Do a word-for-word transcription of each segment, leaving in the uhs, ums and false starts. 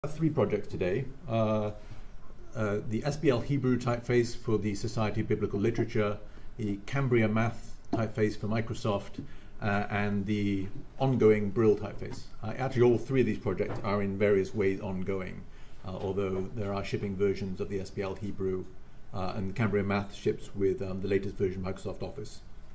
Three projects today. Uh, uh, the S B L Hebrew typeface for the Society of Biblical Literature, the Cambria Math typeface for Microsoft, uh, and the ongoing Brill typeface. Uh, actually, all three of these projects are in various ways ongoing, uh, although there are shipping versions of the S B L Hebrew, uh, and the Cambria Math ships with um, the latest version of Microsoft Office.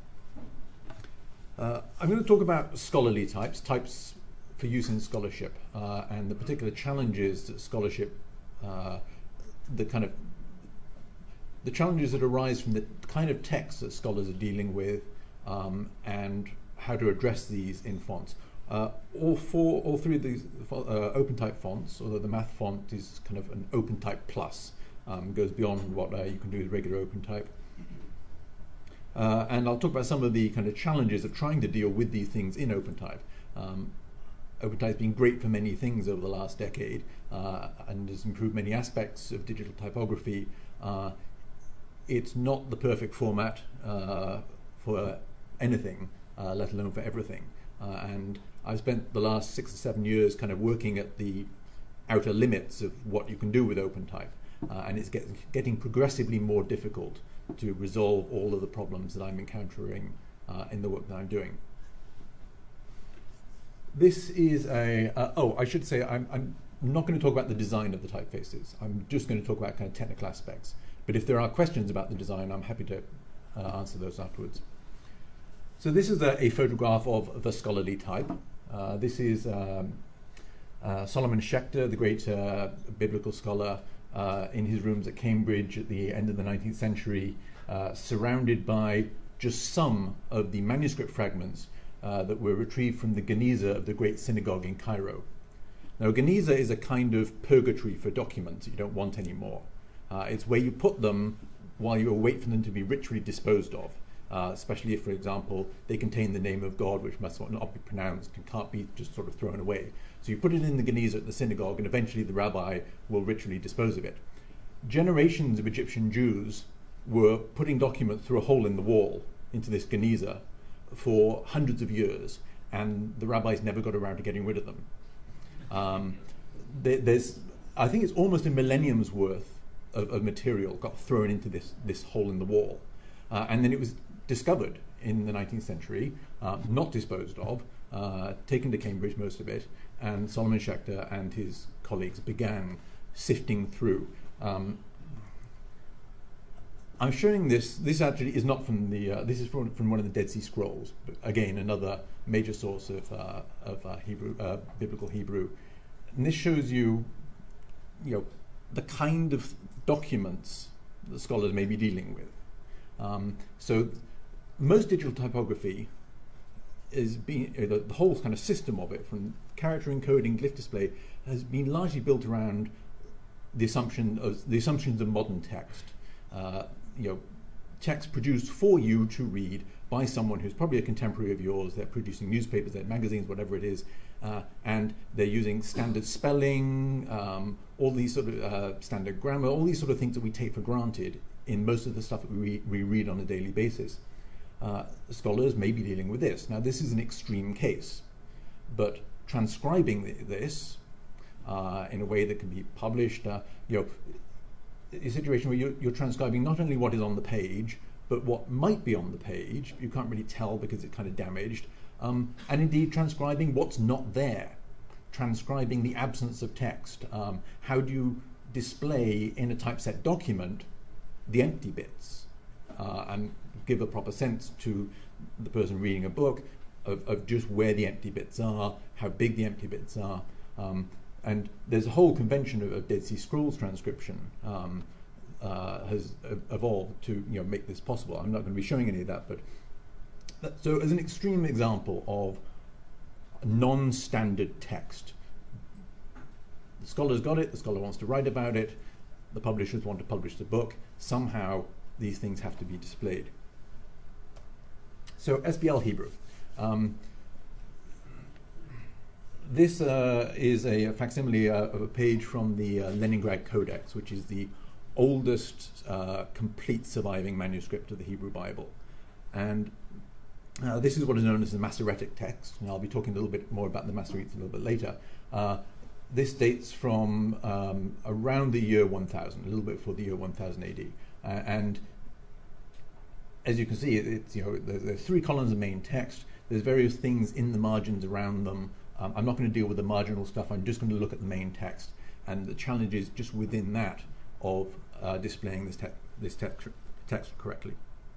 Uh, I'm going to talk about scholarly types, types for use in scholarship, uh, and the particular challenges that scholarship, uh, the kind of the challenges that arise from the kind of text that scholars are dealing with, um, and how to address these in fonts. Uh, all four, all three of these uh, OpenType fonts, although the math font is kind of an OpenType plus, um, goes beyond what uh, you can do with regular OpenType. Uh, and I'll talk about some of the kind of challenges of trying to deal with these things in OpenType. Um, OpenType has been great for many things over the last decade, uh, and has improved many aspects of digital typography. Uh, it's not the perfect format uh, for anything, uh, let alone for everything. Uh, and I've spent the last six or seven years kind of working at the outer limits of what you can do with OpenType, uh, and it's get, getting progressively more difficult to resolve all of the problems that I'm encountering uh, in the work that I'm doing. This is a, uh, oh, I should say I'm, I'm not going to talk about the design of the typefaces. I'm just going to talk about kind of technical aspects. But if there are questions about the design, I'm happy to uh, answer those afterwards. So this is a, a photograph of the scholarly type. Uh, this is um, uh, Solomon Schechter, the great uh, biblical scholar, uh, in his rooms at Cambridge at the end of the nineteenth century, uh, surrounded by just some of the manuscript fragments Uh, that were retrieved from the Geniza of the great synagogue in Cairo. Now, Geniza is a kind of purgatory for documents you don't want anymore. Uh, it's where you put them while you wait for them to be ritually disposed of, uh, especially if, for example, they contain the name of God, which must not be pronounced and can't be just sort of thrown away. So you put it in the Geniza at the synagogue, and eventually the rabbi will ritually dispose of it. Generations of Egyptian Jews were putting documents through a hole in the wall into this Geniza for hundreds of years, and the rabbis never got around to getting rid of them. Um, there, there's, I think it's almost a millennium's worth of, of material got thrown into this, this hole in the wall. Uh, and then it was discovered in the nineteenth century, uh, not disposed of, uh, taken to Cambridge, most of it, and Solomon Schechter and his colleagues began sifting through. Um, I'm showing this, this actually is not from the, uh, this is from, from one of the Dead Sea Scrolls, but again, another major source of, uh, of uh, Hebrew, uh, biblical Hebrew. And this shows you, you know, the kind of documents that scholars may be dealing with. Um, so most digital typography is being, uh, the, the whole kind of system of it, from character encoding, glyph display, has been largely built around the assumption of, the assumptions of modern text. Uh, you know, text produced for you to read by someone who's probably a contemporary of yours. They're producing newspapers, they're magazines, whatever it is, uh, and they're using standard spelling, um, all these sort of uh, standard grammar, all these sort of things that we take for granted in most of the stuff that we, we read on a daily basis. Uh, scholars may be dealing with this. Now, this is an extreme case, but transcribing th this uh, in a way that can be published, uh, you know, a situation where you're, you're transcribing not only what is on the page, but what might be on the page. You can't really tell because it's kind of damaged. Um, and indeed transcribing what's not there, transcribing the absence of text. Um, how do you display in a typeset document the empty bits uh, and give a proper sense to the person reading a book of, of just where the empty bits are, how big the empty bits are. Um, And there's a whole convention of, of Dead Sea Scrolls transcription um, uh, has uh, evolved to you know make this possible. I'm not going to be showing any of that, but that, so as an extreme example of non-standard text, the scholar's got it. The scholar wants to write about it. The publishers want to publish the book. Somehow these things have to be displayed. So S B L Hebrew. Um, This uh, is a facsimile uh, of a page from the uh, Leningrad Codex, which is the oldest uh, complete surviving manuscript of the Hebrew Bible. And uh, this is what is known as the Masoretic text, and I'll be talking a little bit more about the Masoretes a little bit later. Uh, this dates from um, around the year one thousand, a little bit before the year one thousand A D. Uh, and as you can see, it's, you know, there's, there's three columns of main text. There's various things in the margins around them. Um, I'm not going to deal with the marginal stuff. I'm just going to look at the main text. And the challenge is just within that of uh, displaying this, te this text, text correctly.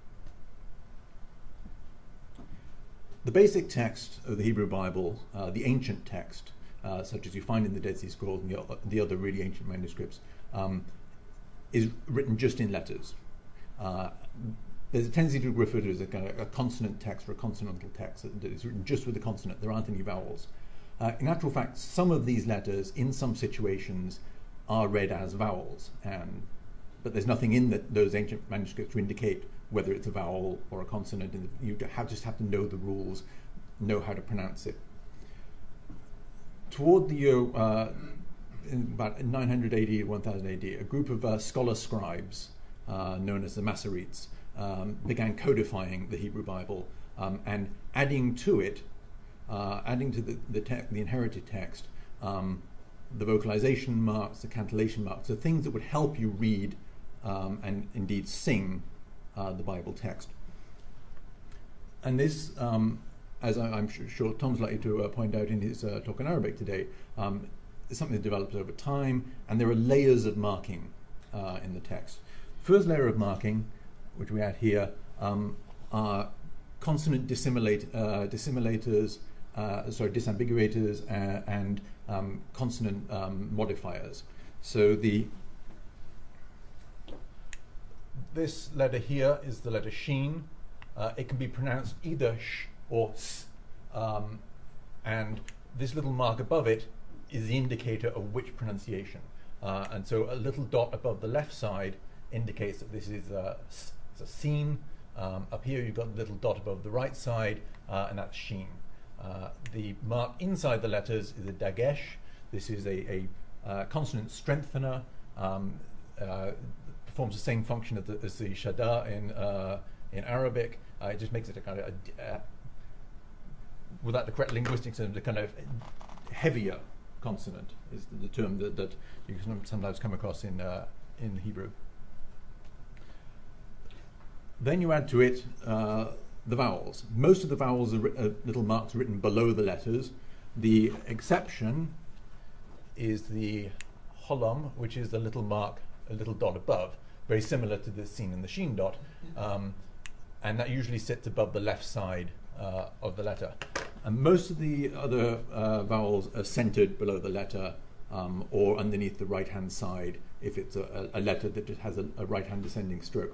The basic text of the Hebrew Bible, uh, the ancient text, uh, such as you find in the Dead Sea Scrolls and the, the other really ancient manuscripts, um, is written just in letters. Uh, there's a tendency to refer to it as a, kind of a consonant text or a consonantal text that is written just with a consonant. There aren't any vowels. Uh, in actual fact, some of these letters, in some situations, are read as vowels, and, but there's nothing in the, those ancient manuscripts to indicate whether it's a vowel or a consonant, and you have, just have to know the rules, know how to pronounce it. Toward the year, uh, in about nine hundred A D, one thousand A D, a group of uh, scholar scribes, uh, known as the Masoretes, um, began codifying the Hebrew Bible um, and adding to it, uh, adding to the, the, the inherited text, um, the vocalization marks, the cantillation marks, the things that would help you read um, and indeed sing Uh, the Bible text. And this, um, as I, I'm sure, sure Tom's likely to uh, point out in his uh, talk in Arabic today, um, is something that develops over time, and there are layers of marking uh, in the text. First layer of marking, which we add here, um, are consonant dissimilate, uh, dissimilators, uh, sorry, disambiguators, uh, and um, consonant um, modifiers. So the This letter here is the letter Shin. Uh, it can be pronounced either sh or s. Um, and this little mark above it is the indicator of which pronunciation. Uh, and so a little dot above the left side indicates that this is a, s, it's a sin. Um, up here you've got a little dot above the right side, uh, and that's Shin. Uh, the mark inside the letters is a dagesh. This is a, a uh, consonant strengthener. Um, uh, performs the same function as the, as the shadda in uh, in Arabic. Uh, it just makes it a kind of, a, uh, without the correct linguistic term, a kind of heavier consonant is the, the term that, that you can sometimes come across in uh, in Hebrew. Then you add to it uh, the vowels. Most of the vowels are uh, little marks written below the letters. The exception is the holom, which is the little mark, a little dot above, very similar to the sin and the Shin dot, um, and that usually sits above the left side uh, of the letter. And most of the other uh, vowels are centered below the letter um, or underneath the right-hand side if it's a, a letter that just has a, a right-hand descending stroke.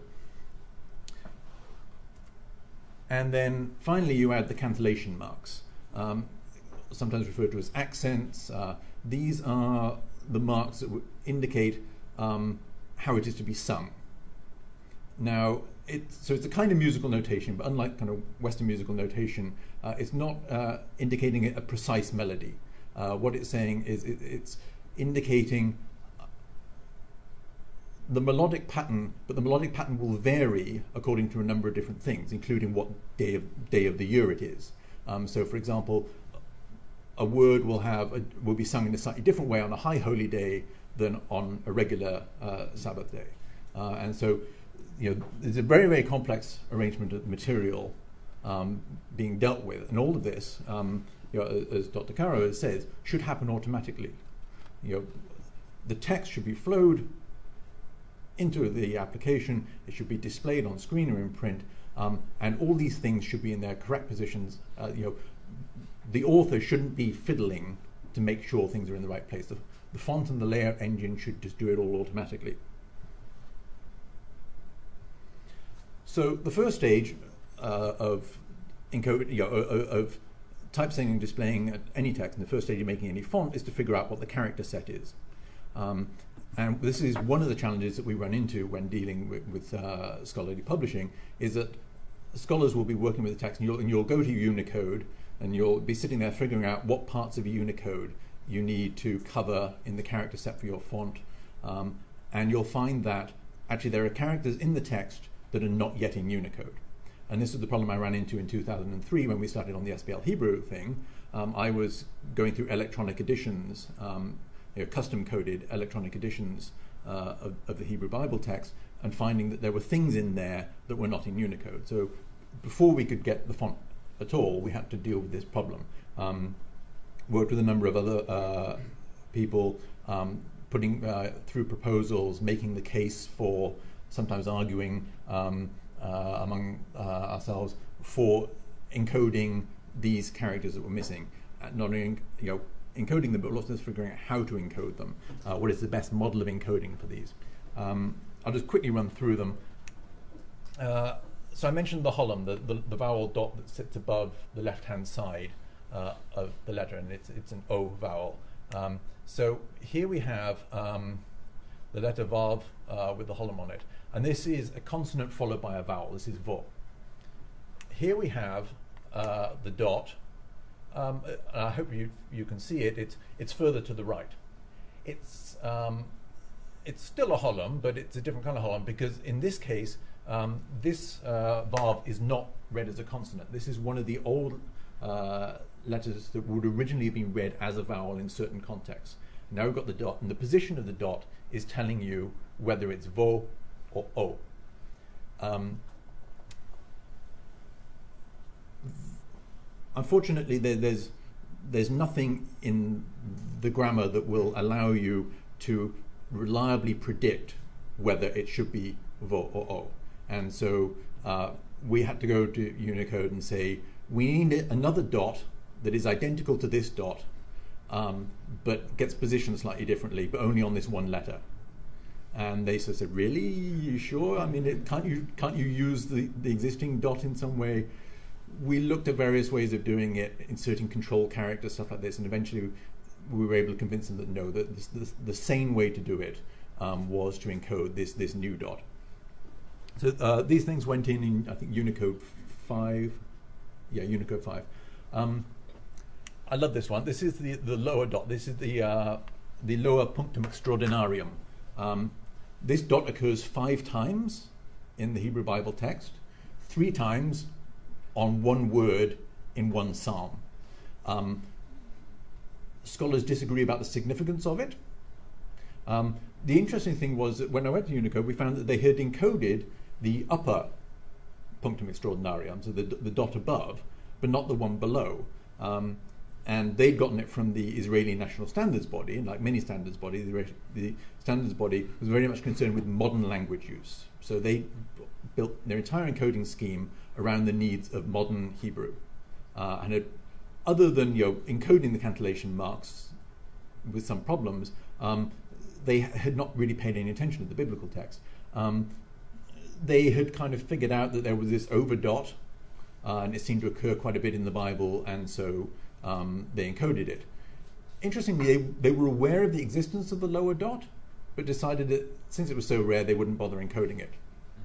And then finally you add the cantillation marks, um, sometimes referred to as accents. Uh, these are the marks that would indicate um, how it is to be sung. Now, it's, so it's a kind of musical notation, but unlike kind of Western musical notation, uh, it's not uh, indicating a precise melody. Uh, what it's saying is it, it's indicating the melodic pattern, but the melodic pattern will vary according to a number of different things, including what day of, day of the year it is. Um, so, for example, a word will have a, will be sung in a slightly different way on a high holy day than on a regular uh, Sabbath day. Uh, and so, you know, there's a very, very complex arrangement of material um, being dealt with. And all of this, um, you know, as Doctor Caro says, should happen automatically. You know, the text should be flowed into the application, it should be displayed on screen or in print, um, and all these things should be in their correct positions. Uh, you know, the author shouldn't be fiddling to make sure things are in the right place. The, the font and the layout engine should just do it all automatically. So the first stage uh, of encode, you know, of, of typesetting and displaying any text, and the first stage of making any font, is to figure out what the character set is. Um, and this is one of the challenges that we run into when dealing with, with uh, scholarly publishing, is that scholars will be working with the text, and you'll, and you'll go to Unicode, and you'll be sitting there figuring out what parts of Unicode you need to cover in the character set for your font. Um, and you'll find that actually there are characters in the text that are not yet in Unicode. And this is the problem I ran into in two thousand three when we started on the S B L Hebrew thing. Um, I was going through electronic editions um, you know, custom-coded electronic editions uh, of, of the Hebrew Bible text, and finding that there were things in there that were not in Unicode. So before we could get the font at all, we had to deal with this problem. Um, worked with a number of other uh, people, um, putting uh, through proposals, making the case for, sometimes arguing um, uh, among uh, ourselves for encoding these characters that were missing. Uh, not only, you know, encoding them, but also figuring out how to encode them. Uh, what is the best model of encoding for these? Um, I'll just quickly run through them. Uh, so I mentioned the holum, the, the, the vowel dot that sits above the left-hand side uh, of the letter, and it's, it's an O vowel. Um, so here we have um, the letter vav uh, with the holum on it, and this is a consonant followed by a vowel. This is vo. Here we have uh, the dot. Um, I hope you you can see it. It's it's further to the right. It's um, it's still a holum, but it's a different kind of holum, because in this case, um, this uh, vav is not read as a consonant. This is one of the old uh, letters that would originally have been read as a vowel in certain contexts. Now we've got the dot, and the position of the dot is telling you whether it's vo or o. Um, unfortunately, there, there's there's nothing in the grammar that will allow you to reliably predict whether it should be vo or o. And so uh, we had to go to Unicode and say, we need another dot that is identical to this dot, um, but gets positioned slightly differently, but only on this one letter. And they sort of said, really? You sure? I mean, it, can't you can't you use the, the existing dot in some way? We looked at various ways of doing it, inserting control characters, stuff like this, and eventually we were able to convince them that no, that this, this, the sane way to do it um, was to encode this this new dot. So uh, these things went in in, I think, Unicode five. Yeah, Unicode five. Um, I love this one. This is the, the lower dot. This is the, uh, the lower punctum extraordinarium. Um, this dot occurs five times in the Hebrew Bible text, three times on one word in one psalm. Um, scholars disagree about the significance of it. Um, the interesting thing was that when I went to Unicode, we found that they had encoded the upper punctum extraordinarium, so the, the dot above, but not the one below. Um, and they'd gotten it from the Israeli National Standards Body, and like many standards bodies, the, the standards body was very much concerned with modern language use. So they built their entire encoding scheme around the needs of modern Hebrew. Uh, and it, other than you know, encoding the cantillation marks with some problems, um, they had not really paid any attention to the biblical text. Um, they had kind of figured out that there was this over dot, uh, and it seemed to occur quite a bit in the Bible, and so um, they encoded it. Interestingly, they, they were aware of the existence of the lower dot, but decided that since it was so rare, they wouldn't bother encoding it.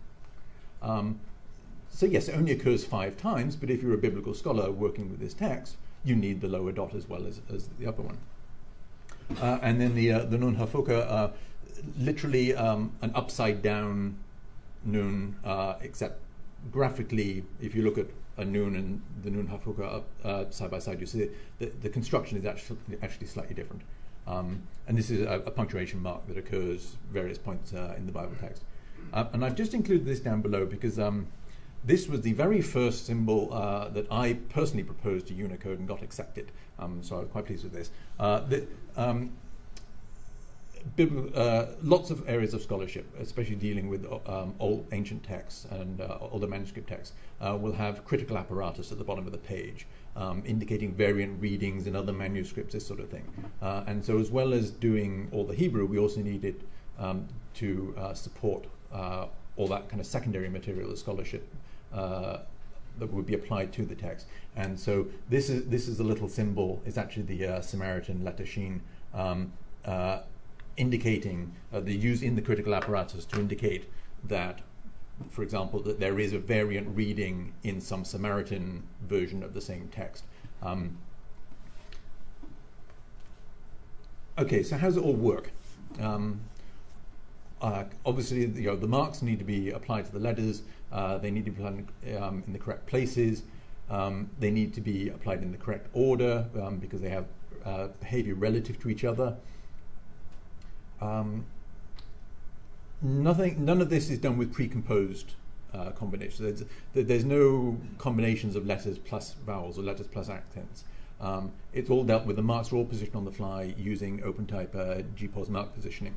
Um, so yes, it only occurs five times, but if you're a biblical scholar working with this text, you need the lower dot as well as, as the upper one. Uh, and then the uh, the nun hafoka, uh, literally um, an upside down nun, uh, except graphically, if you look at a nun and the nun hafoka uh, side by side, you see the, the construction is actually actually slightly different. Um, and this is a, a punctuation mark that occurs various points uh, in the Bible text. Uh, and I've just included this down below because um, this was the very first symbol uh, that I personally proposed to Unicode and got accepted. Um, so I was quite pleased with this. Uh, the, um, uh, lots of areas of scholarship, especially dealing with um, old ancient texts and uh, older manuscript texts, uh, will have critical apparatus at the bottom of the page, um, indicating variant readings in other manuscripts, this sort of thing. Uh, and so as well as doing all the Hebrew, we also needed um, to uh, support uh, all that kind of secondary material of scholarship uh, that would be applied to the text. And so this is this is a little symbol. It's actually the uh, Samaritan letter sheen, um, uh, indicating uh, the use in the critical apparatus to indicate that, for example, that there is a variant reading in some Samaritan version of the same text. Um, okay, so how does it all work? Um, Uh, obviously, you know, the marks need to be applied to the letters. Uh, they need to be applied um, in the correct places. Um, they need to be applied in the correct order um, because they have uh, behavior relative to each other. um, nothing, none of this is done with precomposed uh, combinations. There's, there's no combinations of letters plus vowels or letters plus accents. Um, it's all dealt with. The marks are all positioned on the fly using OpenType uh, G P O S mark positioning.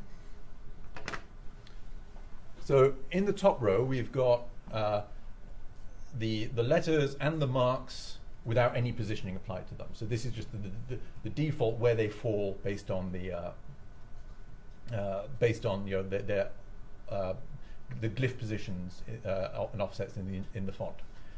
So in the top row, we've got uh, the, the letters and the marks without any positioning applied to them. So this is just the, the, the default where they fall based on the uh, uh, based on you know their, their uh, the glyph positions uh, and offsets in the in the font.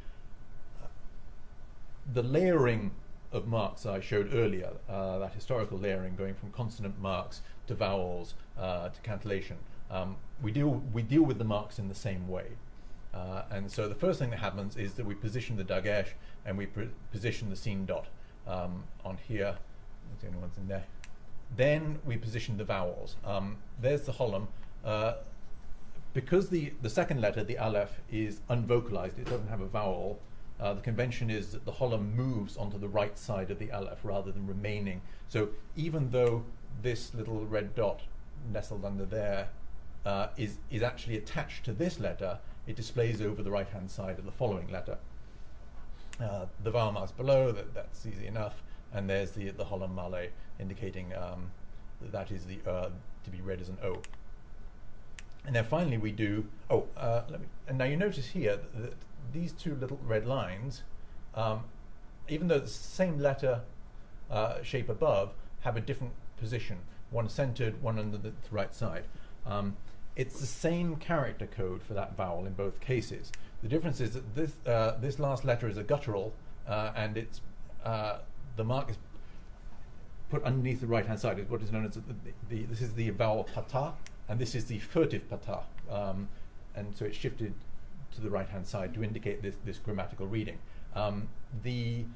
The layering of marks I showed earlier, uh, that historical layering going from consonant marks to vowels uh, to cantillation. Um, we deal we deal with the marks in the same way, uh, and so the first thing that happens is that we position the dagesh and we position the scene dot um, on here. That's the only ones in there. Then we position the vowels. Um, there's the holum. Uh, because the the second letter, the aleph, is unvocalized, it doesn't have a vowel. Uh, the convention is that the holum moves onto the right side of the aleph rather than remaining. So even though this little red dot nestled under there uh, is, is actually attached to this letter, it displays over the right-hand side of the following letter. Uh, the vowel marks below, that, that's easy enough, and there's the, the holum male indicating um, that, that is the uh, to be read as an O. And then finally we do, oh, uh, let me, and now you notice here that, that these two little red lines, um, even though it's the same letter uh, shape above, have a different position. One centered, one under the right side. Um, it's the same character code for that vowel in both cases. The difference is that this uh, this last letter is a guttural, uh, and it's uh, the mark is put underneath the right hand side. It's what is known as the, the, the this is the vowel patah, and this is the furtive patah, um, and so it's shifted to the right hand side to indicate this this grammatical reading. Um, the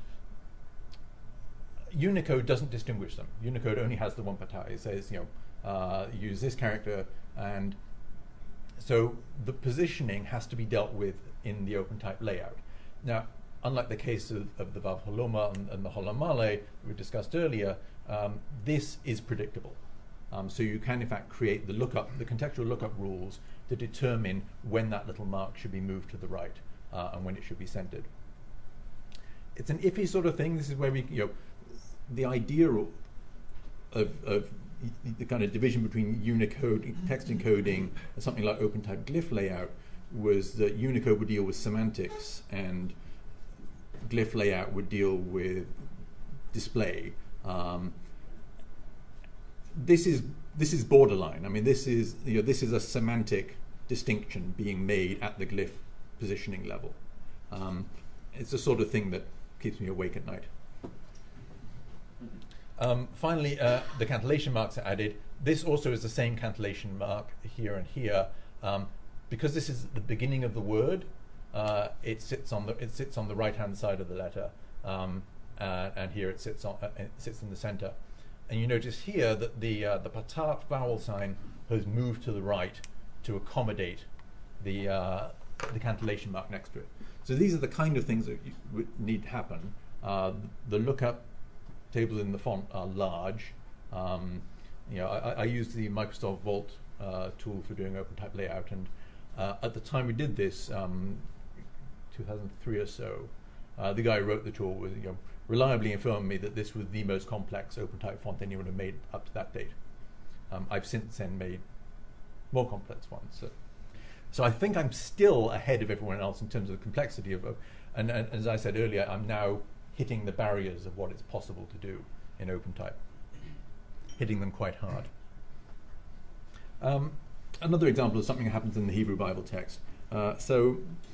Unicode doesn't distinguish them. Unicode only has the one patah. It says, you know, uh, use this character, and so the positioning has to be dealt with in the OpenType layout. Now, unlike the case of, of the Vav Holoma and, and the Holum Male we discussed earlier, um, this is predictable. Um, so you can, in fact, create the lookup, the contextual lookup rules to determine when that little mark should be moved to the right uh, and when it should be centered. It's an iffy sort of thing. This is where we, you know, the idea of, of the kind of division between Unicode text encoding and something like OpenType glyph layout was that Unicode would deal with semantics and glyph layout would deal with display. Um, this is this is borderline. I mean, this is you know this is a semantic distinction being made at the glyph positioning level. Um, it's the sort of thing that keeps me awake at night. Um, finally, uh, the cantillation marks are added. This also is the same cantillation mark here and here. Um, because this is the beginning of the word, uh, it sits on the it sits on the right-hand side of the letter, um, uh, and here it sits on uh, it sits in the center. And you notice here that the uh, the patah vowel sign has moved to the right to accommodate the uh, the cantillation mark next to it. So these are the kind of things that you would need to happen. Uh, the lookup tables in the font are large. Um, you know, I, I use the Microsoft Vault uh, tool for doing OpenType layout, and uh, at the time we did this, um, two thousand three or so, uh, the guy who wrote the tool was, you know, reliably informed me that this was the most complex OpenType font anyone had made up to that date. Um, I've since then made more complex ones. So, so I think I'm still ahead of everyone else in terms of the complexity of, of and, and as I said earlier, I'm now hitting the barriers of what it's possible to do in OpenType, hitting them quite hard. Um, another example of something that happens in the Hebrew Bible text. Uh, so,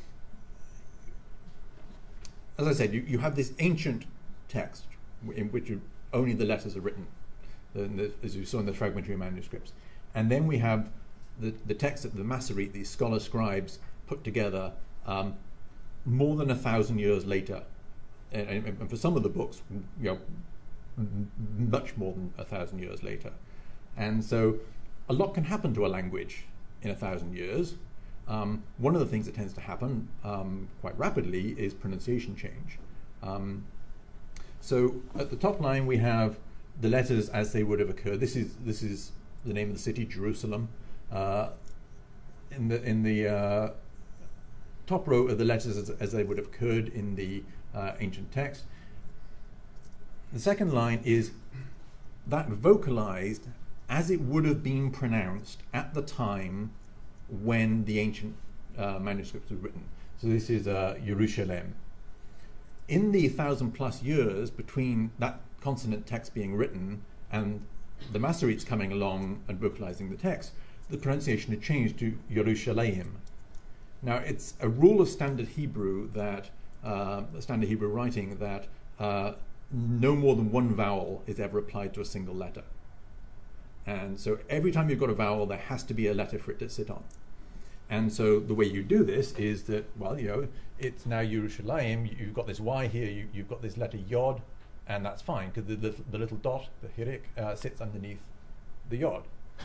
as I said, you, you have this ancient text in which you, only the letters are written, the, the, as you saw in the fragmentary manuscripts. And then we have the, the text that the Masoret, these scholar scribes, put together um, more than a thousand years later. And, and for some of the books, you know, m much more than a thousand years later. And so a lot can happen to a language in a thousand years. Um, one of the things that tends to happen um, quite rapidly is pronunciation change. Um, so at the top line we have the letters as they would have occurred. This is this is the name of the city, Jerusalem. Uh, in the in the uh, top row are the letters as, as they would have occurred in the uh, ancient text. The second line is that vocalized as it would have been pronounced at the time when the ancient uh, manuscripts were written. So this is uh, Yerushalem. In the thousand plus years between that consonant text being written and the Masoretes coming along and vocalizing the text, the pronunciation had changed to Yerushalayim. Now, it's a rule of standard Hebrew that, uh, standard Hebrew writing, that uh, no more than one vowel is ever applied to a single letter. And so every time you've got a vowel, there has to be a letter for it to sit on. And so the way you do this is that, well, you know, it's now Yerushalayim, you've got this Y here, you, you've got this letter Yod, and that's fine, because the, the, the little dot, the hirik, uh, sits underneath the Yod.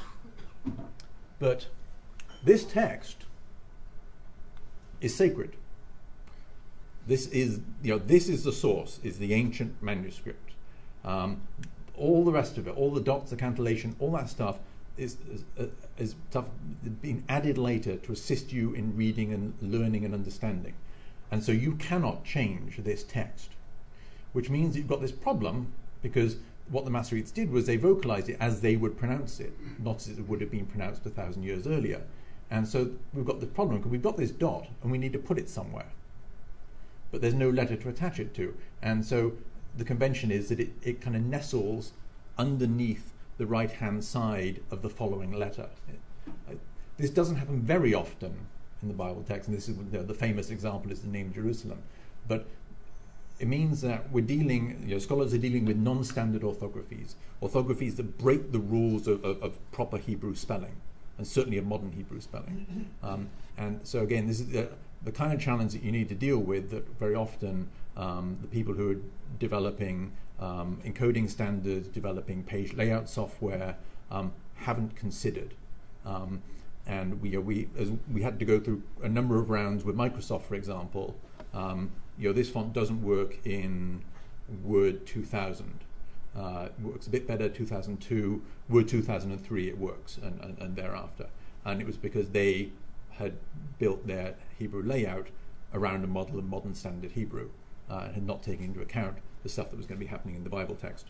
But this text is sacred. This is, you know, this is the source, is the ancient manuscript. Um, all the rest of it, all the dots, the cantillation, all that stuff is, is, uh, is stuff being added later to assist you in reading and learning and understanding. And so you cannot change this text, which means you've got this problem, because what the Masoretes did was they vocalized it as they would pronounce it, not as it would have been pronounced a thousand years earlier. And so we've got the problem, because we've got this dot and we need to put it somewhere, but there's no letter to attach it to. And so the convention is that it, it kind of nestles underneath the right-hand side of the following letter. It, uh, this doesn't happen very often in the Bible text, and this is, you know, the famous example is the name Jerusalem. But it means that we're dealing, you know, scholars are dealing with non-standard orthographies, orthographies that break the rules of, of, of proper Hebrew spelling, and certainly of modern Hebrew spelling. Um, and so again, this is the, the kind of challenge that you need to deal with, that very often um, the people who are developing um, encoding standards, developing page layout software, um, haven't considered. Um, and we, uh, we, as we had to go through a number of rounds with Microsoft, for example. Um, you know, this font doesn't work in Word two thousand. Uh, it works a bit better two thousand two. Word two thousand three it works, and, and, and thereafter. And it was because they had built their Hebrew layout around a model of modern standard Hebrew, uh, and had not taken into account the stuff that was going to be happening in the Bible text.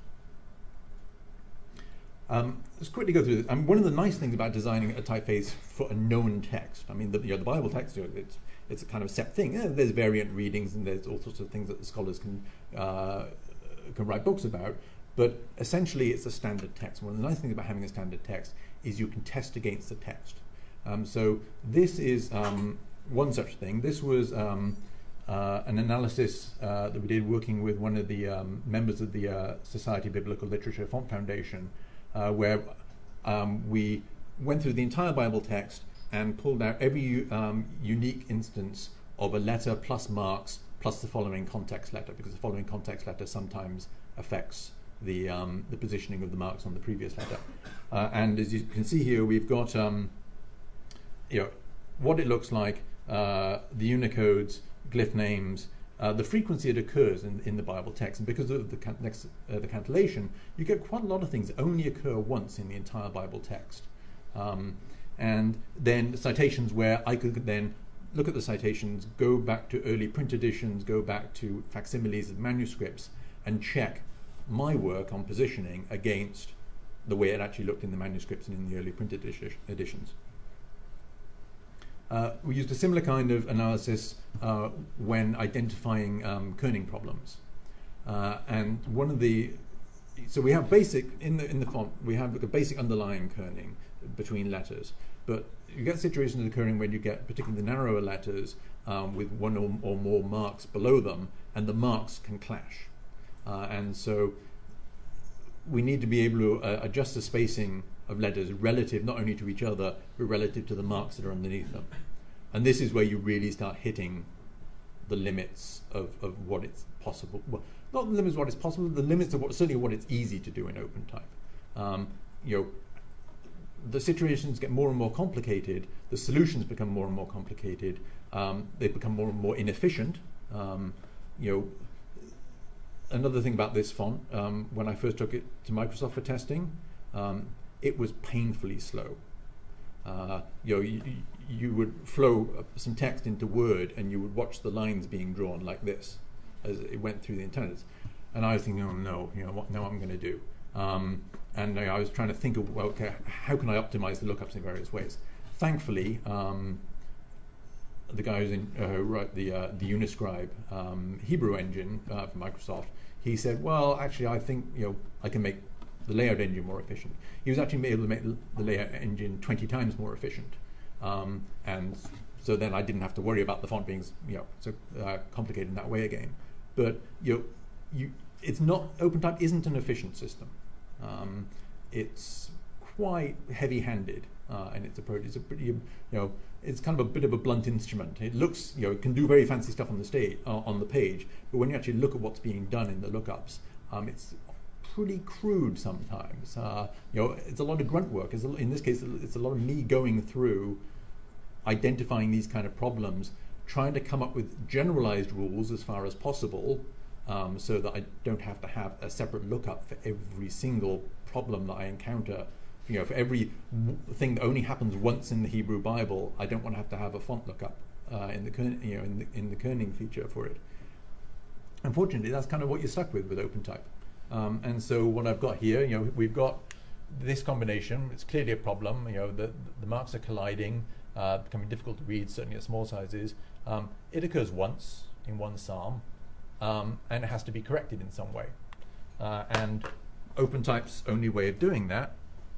Um, let's quickly go through this. I mean, one of the nice things about designing a typeface for a known text, I mean, the, you know, the Bible text, you know, it's, it's a kind of set thing. Yeah, there's variant readings and there's all sorts of things that the scholars can, uh, can write books about, but essentially it's a standard text. One of the nice things about having a standard text is you can test against the text. Um, so this is um, one such thing. This was um, uh, an analysis uh, that we did working with one of the um, members of the uh, Society of Biblical Literature Font Foundation, uh, where um, we went through the entire Bible text and pulled out every um, unique instance of a letter plus marks plus the following context letter, because the following context letter sometimes affects the, um, the positioning of the marks on the previous letter. Uh, and as you can see here, we've got um, you know, what it looks like, uh, the Unicodes, glyph names, uh, the frequency it occurs in, in the Bible text. And because of the, can next, uh, the cantillation, you get quite a lot of things that only occur once in the entire Bible text. Um, and then citations where I could then look at the citations, go back to early print editions, go back to facsimiles of manuscripts, and check my work on positioning against the way it actually looked in the manuscripts and in the early print edi editions. Uh, we used a similar kind of analysis uh, when identifying um, kerning problems. Uh, and one of the, so we have basic, in the, in the font, we have like a basic underlying kerning between letters. But you get situations occurring when you get particularly the narrower letters um, with one or, or more marks below them, and the marks can clash. Uh, and so we need to be able to uh, adjust the spacing of letters relative not only to each other, but relative to the marks that are underneath them. And this is where you really start hitting the limits of, of what it's possible. Well, not the limits of what is possible, the limits of what, certainly what it's easy to do in OpenType. Um, you know, the situations get more and more complicated, the solutions become more and more complicated, um, they become more and more inefficient. Um, you know, another thing about this font, um, when I first took it to Microsoft for testing, um, it was painfully slow. Uh, you know, you, you would flow some text into Word, and you would watch the lines being drawn like this as it went through the internals. And I was thinking, oh no, you know, what now I'm going to do? Um, and uh, I was trying to think of, well, okay, how can I optimize the lookups in various ways? Thankfully, um, the guy who's in, uh, who wrote the uh, the Uniscribe um, Hebrew engine uh, for Microsoft, he said, well, actually, I think you know I can make the layout engine more efficient. He was actually able to make the layout engine twenty times more efficient, um, and so then I didn't have to worry about the font being you know so uh, complicated in that way again. But you know, you it's not OpenType isn't an efficient system. Um, it's quite heavy-handed uh, in its approach. It's a pretty you know it's kind of a bit of a blunt instrument. It looks you know it can do very fancy stuff on the stage uh, on the page, but when you actually look at what's being done in the lookups, um, it's pretty crude sometimes. Uh, you know, it's a lot of grunt work. It's a, in this case, it's a lot of me going through, identifying these kind of problems, trying to come up with generalized rules as far as possible, um, so that I don't have to have a separate lookup for every single problem that I encounter. You know, for every w thing that only happens once in the Hebrew Bible, I don't want to have to have a font lookup uh, in the you know in the, in the kerning feature for it. Unfortunately, that's kind of what you're stuck with with OpenType. Um, and so what I've got here, you know, we've got this combination. It's clearly a problem. You know, the the marks are colliding, uh, becoming difficult to read, certainly at small sizes. Um, it occurs once in one psalm, um, and it has to be corrected in some way. Uh, and OpenType's only way of doing that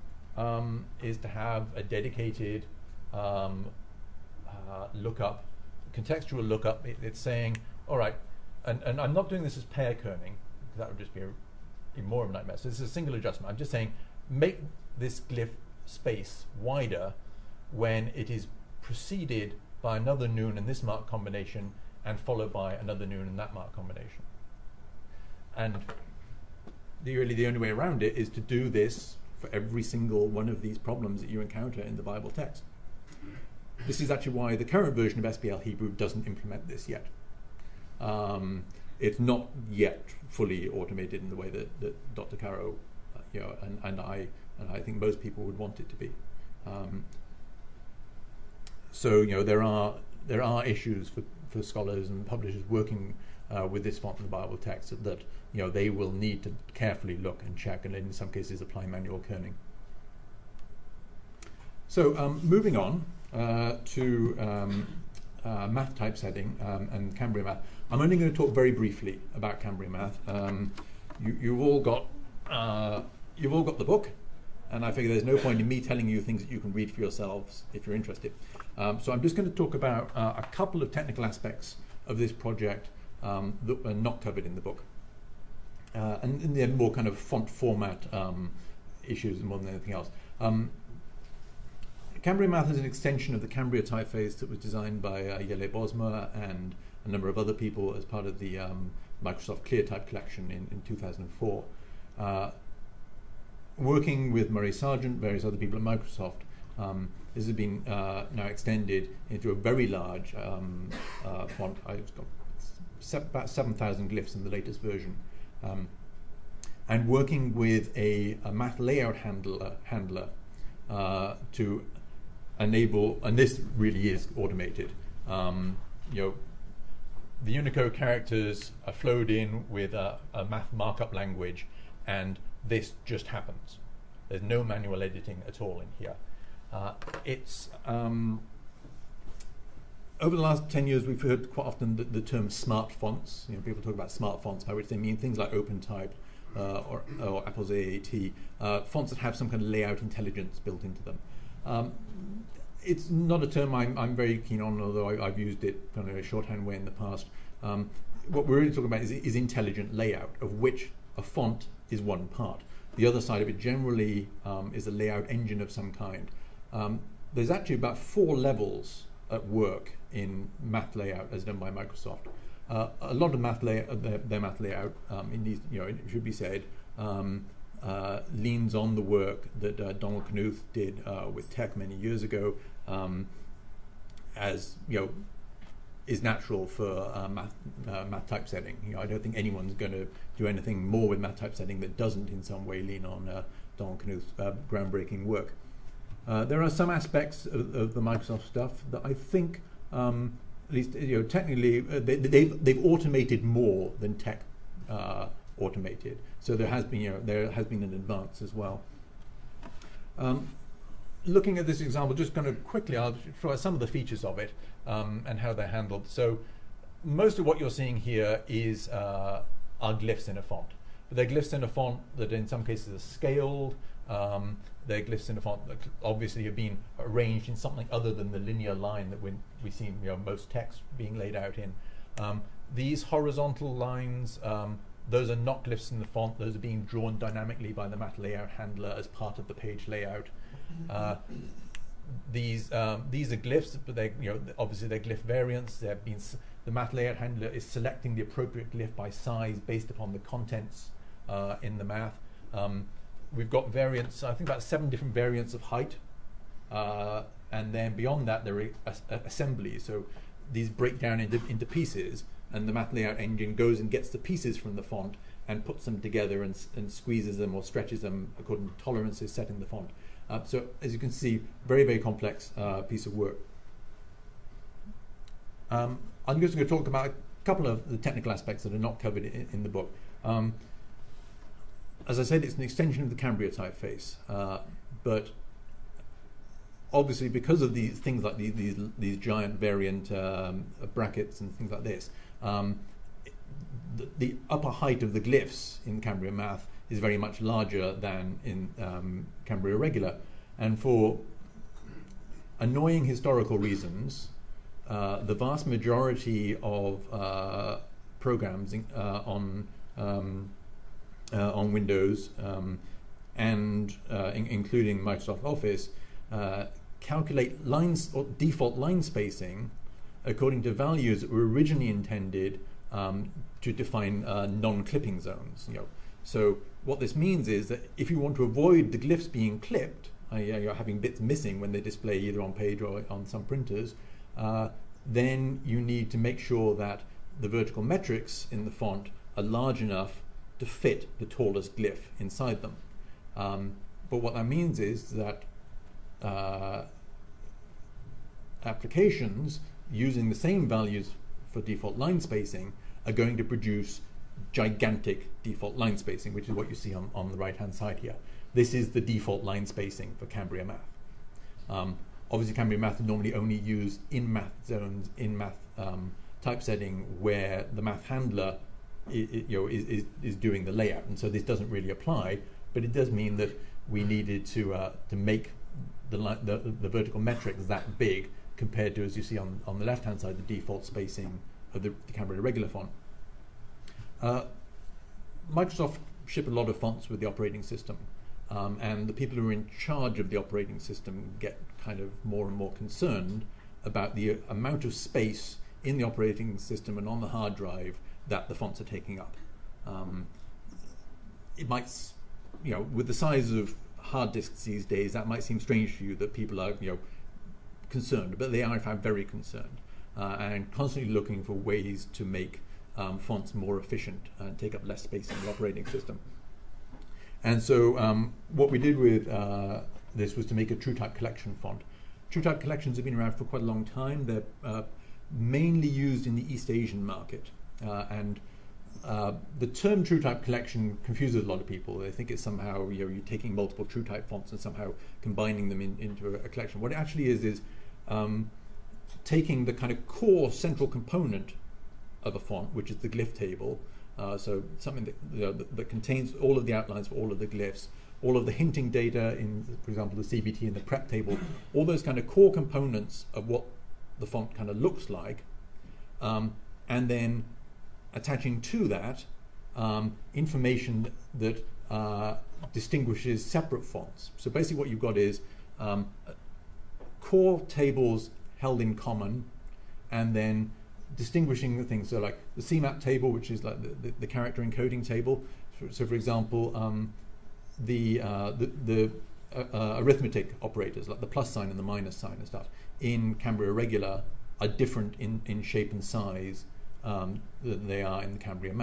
um, is to have a dedicated um, uh, lookup, contextual lookup. It, it's saying, all right, and, and I'm not doing this as pair kerning, because that would just be a even more of a nightmare. So this is a single adjustment. I'm just saying, make this glyph space wider when it is preceded by another noon in this mark combination and followed by another noon in that mark combination. And the, really the only way around it is to do this for every single one of these problems that you encounter in the Bible text. This is actually why the current version of S B L Hebrew doesn't implement this yet. Um, It's not yet fully automated in the way that, that Doctor Caro, uh, you know, and, and I and I think most people would want it to be. Um, so you know there are there are issues for, for scholars and publishers working uh, with this font in the Bible text that, that you know they will need to carefully look and check, and in some cases apply manual kerning. So um, moving on uh, to um, uh, math typesetting um, and Cambria Math. I'm only going to talk very briefly about Cambria Math. Um, you, you've all got uh, you've all got the book, and I figure there's no point in me telling you things that you can read for yourselves if you're interested. Um, so I'm just going to talk about uh, a couple of technical aspects of this project um, that are not covered in the book, uh, and, and they're more kind of font format um, issues more than anything else. Um, Cambria Math is an extension of the Cambria typeface that was designed by uh, Jelle Bosma and a number of other people as part of the um, Microsoft ClearType collection in, in two thousand four. Uh, working with Murray Sargent, various other people at Microsoft, um, this has been uh, now extended into a very large um, uh, font. I've got se about seven thousand glyphs in the latest version. Um, and working with a, a math layout handler, handler uh, to enable, and this really is automated, um, you know, the Unicode characters are flowed in with a, a math markup language, and this just happens. There's no manual editing at all in here. Uh, it's um, over the last ten years, we've heard quite often the, the term smart fonts. You know, people talk about smart fonts, by which they mean things like OpenType uh, or, or Apple's A A T, uh, fonts that have some kind of layout intelligence built into them. Um, It's not a term I'm, I'm very keen on, although I, I've used it kind of in a shorthand way in the past. Um, what we're really talking about is, is intelligent layout, of which a font is one part. The other side of it generally um, is a layout engine of some kind. Um, there's actually about four levels at work in math layout as done by Microsoft. Uh, a lot of math layout, their, their math layout, um, it needs, you know, it should be said, um, Uh, leans on the work that uh, Donald Knuth did uh, with Tech many years ago, um, as you know, is natural for uh, math, uh, math typesetting. You know, I don't think anyone's going to do anything more with math typesetting that doesn't in some way lean on uh, Donald Knuth's uh, groundbreaking work. Uh, there are some aspects of, of the Microsoft stuff that I think, um, at least you know, technically, uh, they, they've they've automated more than tech uh, automated. So there has been you know there has been an advance as well. Um, looking at this example, just kind of quickly, I'll show you some of the features of it um, and how they're handled. So most of what you're seeing here is uh, are glyphs in a font. But they're glyphs in a font that in some cases are scaled. Um, they're glyphs in a font that obviously have been arranged in something other than the linear line that we, we see you know, most text being laid out in. Um, these horizontal lines, um, those are not glyphs in the font. Those are being drawn dynamically by the math layout handler as part of the page layout. Uh, these um, these are glyphs, but they you know obviously they're glyph variants. They're being s the math layout handler is selecting the appropriate glyph by size based upon the contents uh, in the math. Um, we've got variants. I think about seven different variants of height, uh, and then beyond that there are as assemblies. So these break down into into pieces, and the math layout engine goes and gets the pieces from the font and puts them together and, and squeezes them or stretches them according to tolerances set in the font. Uh, so as you can see, very, very complex uh, piece of work. Um, I'm just going to talk about a couple of the technical aspects that are not covered in, in the book. Um, as I said, it's an extension of the Cambria typeface, uh, but obviously because of these things like these, these, these giant variant um, brackets and things like this, um, the, the upper height of the glyphs in Cambria Math is very much larger than in um, Cambria Regular. And for annoying historical reasons, uh, the vast majority of uh, programs in, uh, on, um, uh, on Windows um, and uh, in, including Microsoft Office uh, calculate lines or default line spacing according to values that were originally intended um, to define uh, non-clipping zones. You know. So what this means is that if you want to avoid the glyphs being clipped, uh, you're having bits missing when they display either on page or on some printers, uh, then you need to make sure that the vertical metrics in the font are large enough to fit the tallest glyph inside them. Um, but what that means is that uh, applications using the same values for default line spacing are going to produce gigantic default line spacing, which is what you see on, on the right hand side here. This is the default line spacing for Cambria Math. Um, obviously Cambria Math is normally only used in math zones, in math um, typesetting where the math handler I, I, you know, is, is, is doing the layout, and so this doesn't really apply, but it does mean that we needed to, uh, to make the, the, the vertical metrics that big compared to, as you see on, on the left hand side, the default spacing of the, the Cambria Regular font. Uh, Microsoft ship a lot of fonts with the operating system, um, and the people who are in charge of the operating system get kind of more and more concerned about the uh, amount of space in the operating system and on the hard drive that the fonts are taking up. Um, it might, you know, with the size of hard disks these days, that might seem strange to you that people are, you know, concerned, but they are in fact very concerned uh, and constantly looking for ways to make Um, fonts more efficient and take up less space in the operating system. And so um, what we did with uh, this was to make a TrueType collection font. TrueType collections have been around for quite a long time. They're uh, mainly used in the East Asian market. Uh, and uh, the term TrueType collection confuses a lot of people. They think it's somehow, you know, you're taking multiple TrueType fonts and somehow combining them in, into a, a collection. What it actually is is um, taking the kind of core central component of a font, which is the glyph table, uh, so something that, you know, that, that contains all of the outlines for all of the glyphs, all of the hinting data in, for example, the C B T and the prep table, all those kind of core components of what the font kind of looks like, um, and then attaching to that um, information that uh, distinguishes separate fonts. So basically what you've got is um, core tables held in common, and then distinguishing the things. So like the C map table, which is like the, the, the character encoding table. So, so for example, um, the, uh, the, the uh, uh, arithmetic operators, like the plus sign and the minus sign and stuff, in Cambria Regular are different in, in shape and size um, than they are in the Cambria Math.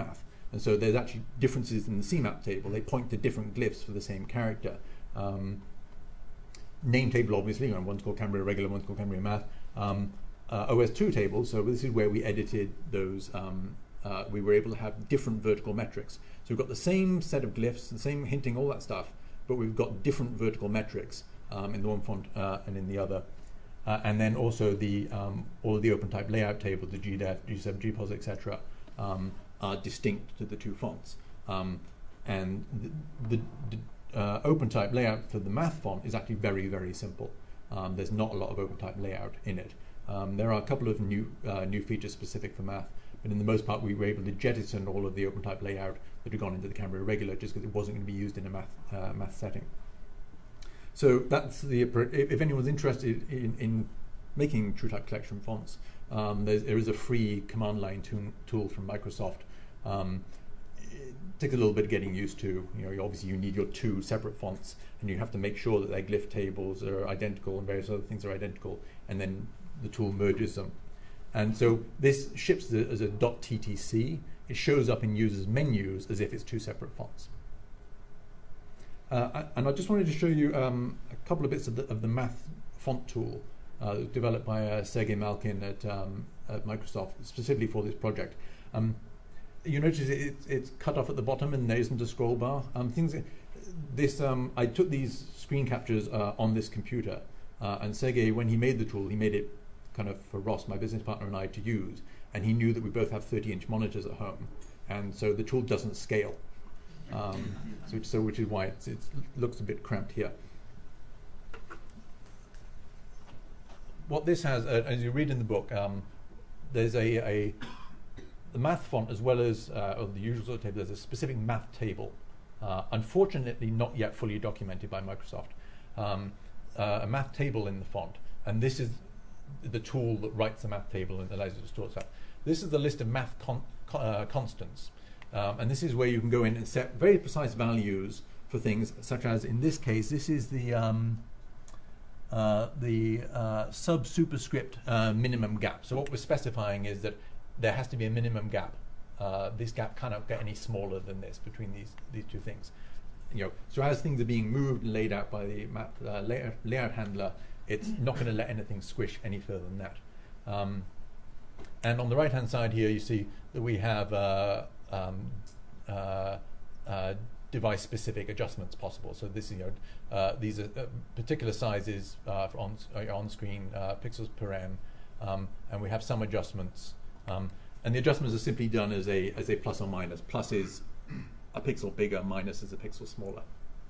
And so there's actually differences in the C map table. They point to different glyphs for the same character. Um, name table, obviously, you know, one's called Cambria Regular, one's called Cambria Math. Um, uh, O S two table, so this is where we edited those, um, uh, we were able to have different vertical metrics. So we've got the same set of glyphs, the same hinting, all that stuff, but we've got different vertical metrics um, in the one font uh, and in the other. Uh, and then also the um, all the OpenType layout tables, the G D E F, G seven, G P O S, et cetera, um, are distinct to the two fonts. Um, and the, the, the uh, OpenType layout for the math font is actually very, very simple. Um, there's not a lot of OpenType layout in it. Um, there are a couple of new uh, new features specific for math, but in the most part we were able to jettison all of the OpenType layout that had gone into the Cambria Regular just because it wasn't going to be used in a math uh, math setting. So that's the, if anyone's interested in, in making TrueType collection fonts, um, there is a free command line tool from Microsoft. Um, it takes a little bit of getting used to. You know, obviously you need your two separate fonts, and you have to make sure that their glyph tables are identical and various other things are identical, and then the tool merges them. And so this ships the, as a .ttc. It shows up in users' menus as if it's two separate fonts. Uh, and I just wanted to show you um, a couple of bits of the, of the math font tool uh, developed by uh, Sergey Malkin at, um, at Microsoft, specifically for this project. Um, you notice it, it's cut off at the bottom and there isn't a scroll bar. Um, things, this, um, I took these screen captures uh, on this computer, uh, and Sergey, when he made the tool, he made it kind of for Ross, my business partner, and I to use, and he knew that we both have thirty inch monitors at home, and so the tool doesn't scale. Um, so, so which is why it's, it looks a bit cramped here. What this has, uh, as you read in the book, um, there's a, a the math font as well as uh, or the usual sort of table. There's a specific math table, uh, unfortunately not yet fully documented by Microsoft. Um, uh, a math table in the font, and this is the tool that writes the math table and allows you to store stuff. This is the list of math con uh, constants. Um, and this is where you can go in and set very precise values for things, such as in this case, this is the um, uh, the uh, sub superscript uh, minimum gap. So what we're specifying is that there has to be a minimum gap. Uh, this gap cannot get any smaller than this between these these two things. You know, so as things are being moved and laid out by the map uh, layout, layout handler, it's not going to let anything squish any further than that. Um, and on the right hand side here, you see that we have uh, Um, uh, uh, device-specific adjustments possible. So this is, you know, uh, these are uh, particular sizes uh, for on uh, on-screen uh, pixels per M, um, and we have some adjustments. Um, and the adjustments are simply done as a as a plus or minus. Plus is a pixel bigger, minus is a pixel smaller.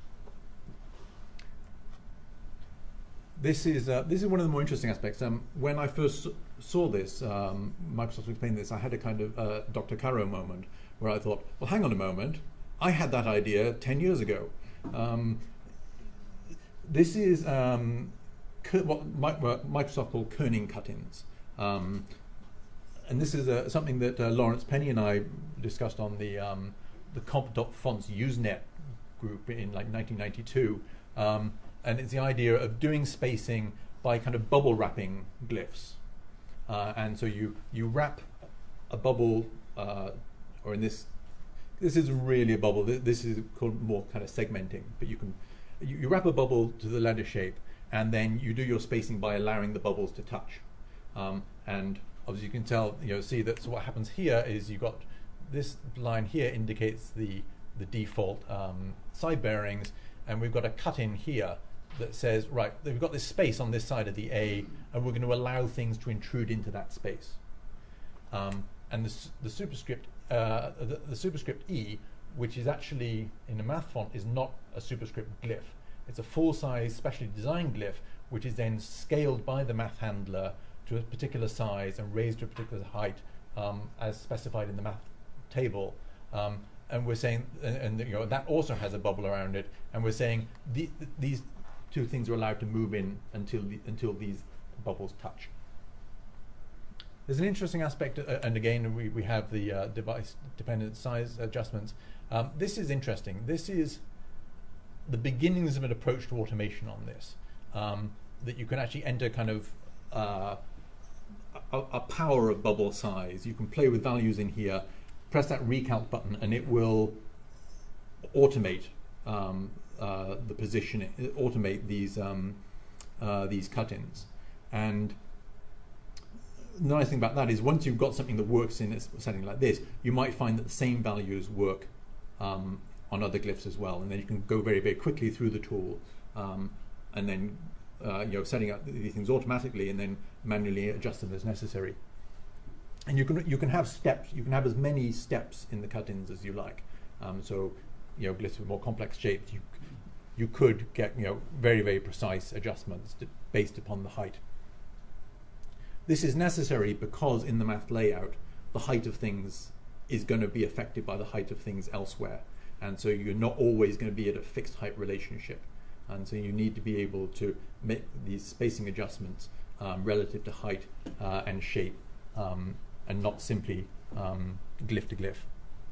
This is uh, this is one of the more interesting aspects. Um, when I first saw this, um, Microsoft explained this, I had a kind of uh, Doctor Caro moment where I thought, well, hang on a moment, I had that idea ten years ago. Um, this is um, what Microsoft called kerning cut-ins. Um, and this is uh, something that uh, Lawrence Penny and I discussed on the, um, the comp.fonts Usenet group in like nineteen ninety-two. Um, and it's the idea of doing spacing by kind of bubble wrapping glyphs. Uh, and so you, you wrap a bubble, uh, or in this, this isn't really a bubble, this, this is called more kind of segmenting, but you can, you, you wrap a bubble to the ladder shape, and then you do your spacing by allowing the bubbles to touch. Um, and as you can tell, you know, see that, so what happens here is you've got, this line here indicates the, the default um, side bearings, and we've got a cut in here that says, right, we've got this space on this side of the A, and we're going to allow things to intrude into that space. Um, and the, the superscript, uh, the, the superscript E, which is actually in a math font, is not a superscript glyph. It's a full-size, specially designed glyph, which is then scaled by the math handler to a particular size and raised to a particular height, um, as specified in the math table. Um, and we're saying, and, and you know, that also has a bubble around it, and we're saying the, these two things are allowed to move in until the, until these bubbles touch. There's an interesting aspect, uh, and again we, we have the uh, device dependent size adjustments. Um, this is interesting. This is the beginnings of an approach to automation on this, um, that you can actually enter kind of uh, a, a power of bubble size. You can play with values in here, press that recalc button and it will automate um, uh, the positioning, automate these um, uh, these cut-ins. And the nice thing about that is once you've got something that works in a setting like this, you might find that the same values work um, on other glyphs as well, and then you can go very, very quickly through the tool um, and then uh, you know, setting up these things automatically and then manually adjust them as necessary. And you can you can have steps. You can have as many steps in the cut-ins as you like. Um, so, you know, glyphs with more complex shapes, you you could get you know very, very precise adjustments to, based upon the height. This is necessary because in the math layout, the height of things is going to be affected by the height of things elsewhere. And so you're not always going to be at a fixed height relationship. And so you need to be able to make these spacing adjustments um, relative to height uh, and shape um, and not simply um, glyph to glyph.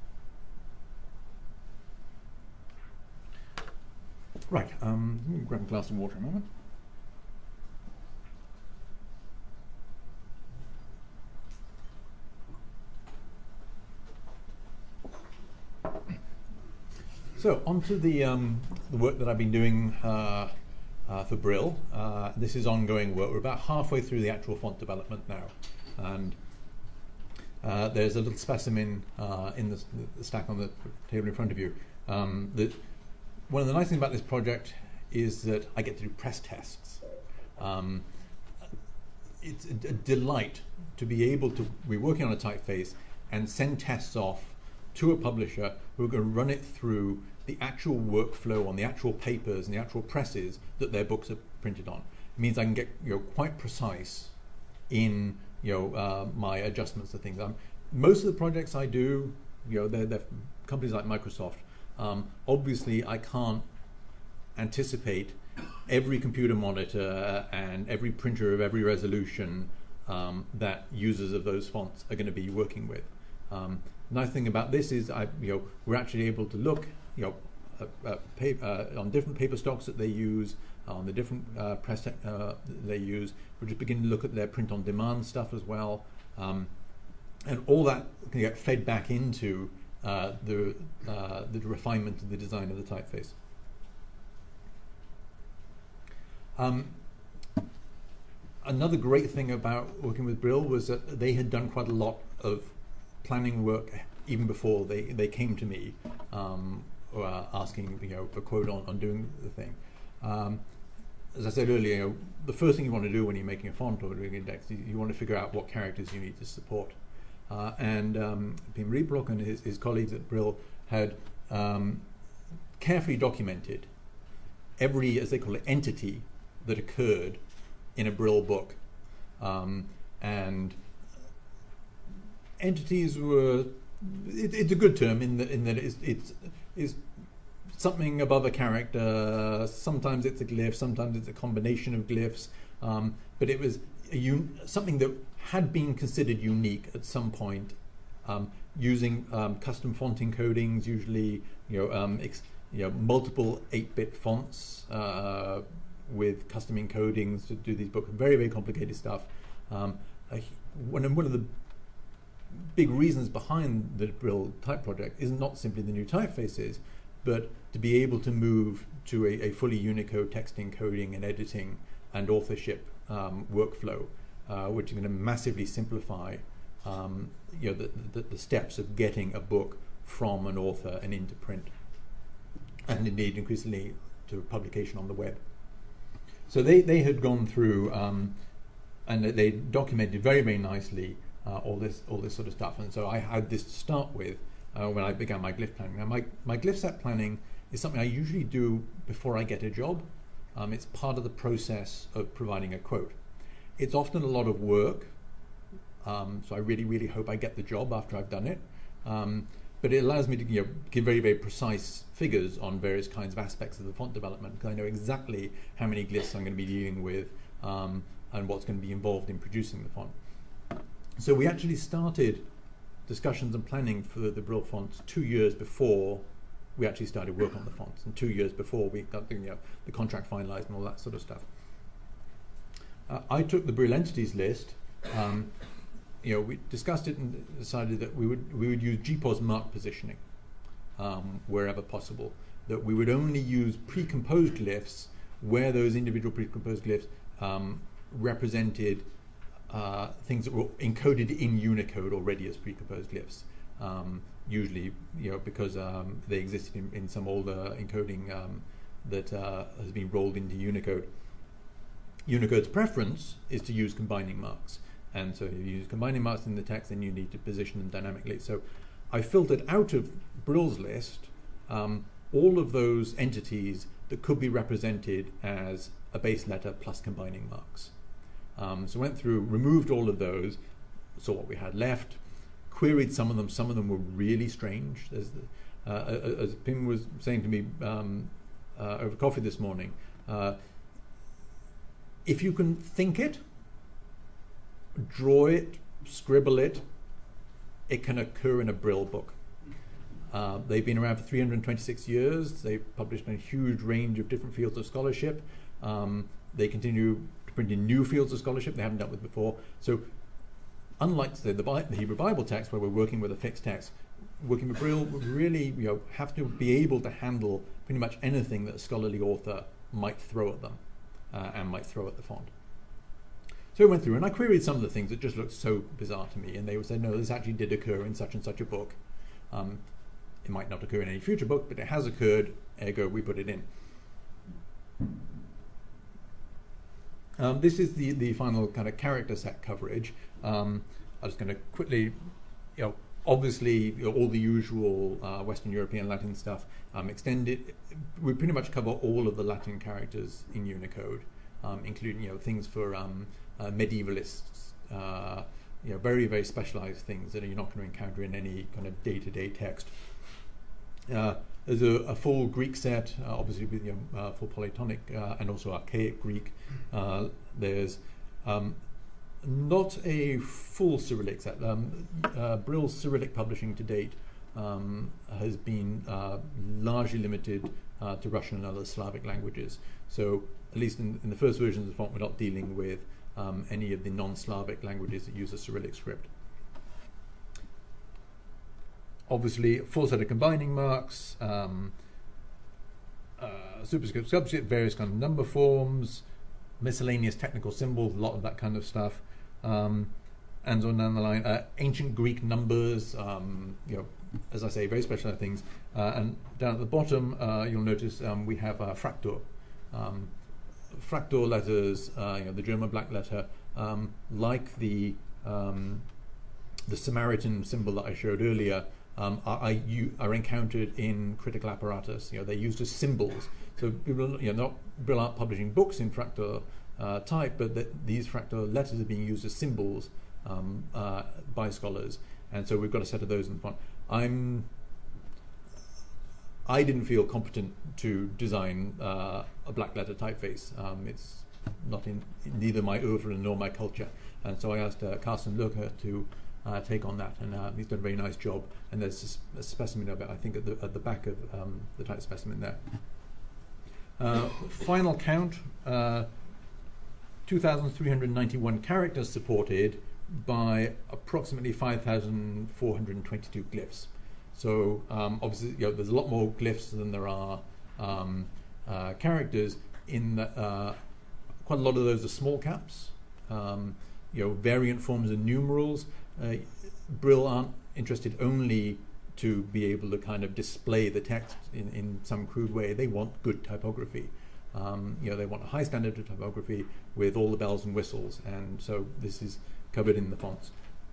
Right, um, let me grab a glass of water a moment. So onto the, um, the work that I've been doing uh, uh, for Brill. Uh, this is ongoing work. We're about halfway through the actual font development now. And uh, there's a little specimen uh, in the, the stack on the table in front of you. Um, that one of the nice things about this project is that I get to do press tests. Um, it's a, a delight to be able to be working on a typeface and send tests off to a publisher who are going to run it through the actual workflow on the actual papers and the actual presses that their books are printed on. It means I can get you know quite precise in you know uh, my adjustments to things. Um, most of the projects I do, you know, they're, they're companies like Microsoft. Um, obviously, I can't anticipate every computer monitor and every printer of every resolution um, that users of those fonts are going to be working with. Um, nice thing about this is I, you know, we're actually able to look, you know, uh, uh, paper, uh, on different paper stocks that they use, uh, on the different uh, press uh, they use. We're just beginning to look at their print-on-demand stuff as well, um, and all that can get fed back into uh, the uh, the refinement of the design of the typeface. Um, another great thing about working with Brill was that they had done quite a lot of planning work even before they, they came to me um, or, uh, asking you know for quote on, on doing the thing. Um, as I said earlier, you know, the first thing you want to do when you're making a font or doing an index, you, you want to figure out what characters you need to support. Uh, and um, Pim Rietbroek and his, his colleagues at Brill had um, carefully documented every, as they call it, entity that occurred in a Brill book. Um, and entities were, it, it's a good term in, the, in that it's, it's, it's something above a character. Sometimes it's a glyph, sometimes it's a combination of glyphs, um, but it was a un something that had been considered unique at some point, um, using um, custom font encodings, usually you know, um, ex you know multiple eight bit fonts uh, with custom encodings to do these books. Very, very complicated stuff. Um, uh, one, one of the big reasons behind the Brill type project is not simply the new typefaces, but to be able to move to a, a fully Unicode text encoding and editing and authorship um, workflow, uh, which is going to massively simplify um, you know, the, the, the steps of getting a book from an author and into print, and indeed increasingly to publication on the web. So they, they had gone through um, and they documented very, very nicely Uh, all this, all this sort of stuff, and so I had this to start with uh, when I began my glyph planning. Now, my my glyph set planning is something I usually do before I get a job. Um, it's part of the process of providing a quote. It's often a lot of work, um, so I really, really hope I get the job after I've done it. Um, but it allows me to you know, give very, very precise figures on various kinds of aspects of the font development, because I know exactly how many glyphs I'm going to be dealing with um, and what's going to be involved in producing the font. So we actually started discussions and planning for the, the Brill fonts two years before we actually started work on the fonts, and two years before we got you know, the contract finalized and all that sort of stuff. Uh, I took the Brill entities list, um, you know, we discussed it and decided that we would we would use G P O S mark positioning um, wherever possible. That we would only use precomposed glyphs where those individual precomposed glyphs um, represented uh, things that were encoded in Unicode already as precomposed glyphs. Um, usually, you know, because um, they existed in, in some older encoding um, that uh, has been rolled into Unicode. Unicode's preference is to use combining marks. And so if you use combining marks in the text, then you need to position them dynamically. So I filtered out of Brill's list um, all of those entities that could be represented as a base letter plus combining marks. Um, so went through, removed all of those, saw what we had left, queried some of them. Some of them were really strange. There's the, uh, as Pim was saying to me um, uh, over coffee this morning, uh, if you can think it, draw it, scribble it, it can occur in a Brill book. Uh, they've been around for three hundred twenty-six years. They've published in a huge range of different fields of scholarship. Um, they continue to print in new fields of scholarship they haven't dealt with before. So unlike say, the, Bi the Hebrew Bible text, where we're working with a fixed text, working with Brill, we really you know, have to be able to handle pretty much anything that a scholarly author might throw at them uh, and might throw at the font. So I went through and I queried some of the things that just looked so bizarre to me, and they would say, no, this actually did occur in such and such a book. Um, it might not occur in any future book, but it has occurred, ergo we put it in. Um, this is the, the final kind of character set coverage. Um, I'm just going to quickly, you know, obviously you know, all the usual uh, Western European Latin stuff, um, extended. We pretty much cover all of the Latin characters in Unicode, um, including you know things for um, uh, medievalists, uh, you know, very, very specialized things that you're not going to encounter in any kind of day-to-day text. Uh, there's a, a full Greek set, uh, obviously with you know, uh, full polytonic uh, and also archaic Greek. Uh, there's um, not a full Cyrillic set. Um, uh, Brill's Cyrillic publishing to date um, has been uh, largely limited uh, to Russian and other Slavic languages. So at least in, in the first version of the font, we're not dealing with um, any of the non-Slavic languages that use a Cyrillic script. Obviously, a full set of combining marks, um, uh, superscript, subscript, various kind of number forms, miscellaneous technical symbols, a lot of that kind of stuff. Um, and on down the line, uh, ancient Greek numbers, um, you know, as I say, very specialized things. Uh, and down at the bottom, uh, you'll notice um, we have uh, Fraktur. Um, Fraktur letters, uh, you know, the German black letter, um, like the um, the Samaritan symbol that I showed earlier, um, are, are, you, are encountered in critical apparatus. You know, they're used as symbols. So people, you know, not Brill aren't publishing books in Fraktur uh, type, but that these Fraktur letters are being used as symbols um, uh, by scholars. And so we've got a set of those in the font. I'm I didn't feel competent to design uh, a black letter typeface. Um, it's not in, in neither my oeuvre nor my culture. And so I asked uh, Carsten Lurker to uh, take on that, and uh, he's done a very nice job. And there's a specimen of it, I think, at the, at the back of um, the type specimen there. Uh, final count, uh, two thousand three hundred ninety-one characters supported by approximately five thousand four hundred twenty-two glyphs. So um, obviously, you know, there's a lot more glyphs than there are um, uh, characters. In that, uh, quite a lot of those are small caps. Um, you know, variant forms of numerals. Uh, Brill aren't interested only to be able to kind of display the text in, in some crude way. They want good typography. Um, you know, they want a high standard of typography with all the bells and whistles, and so this is covered in the fonts.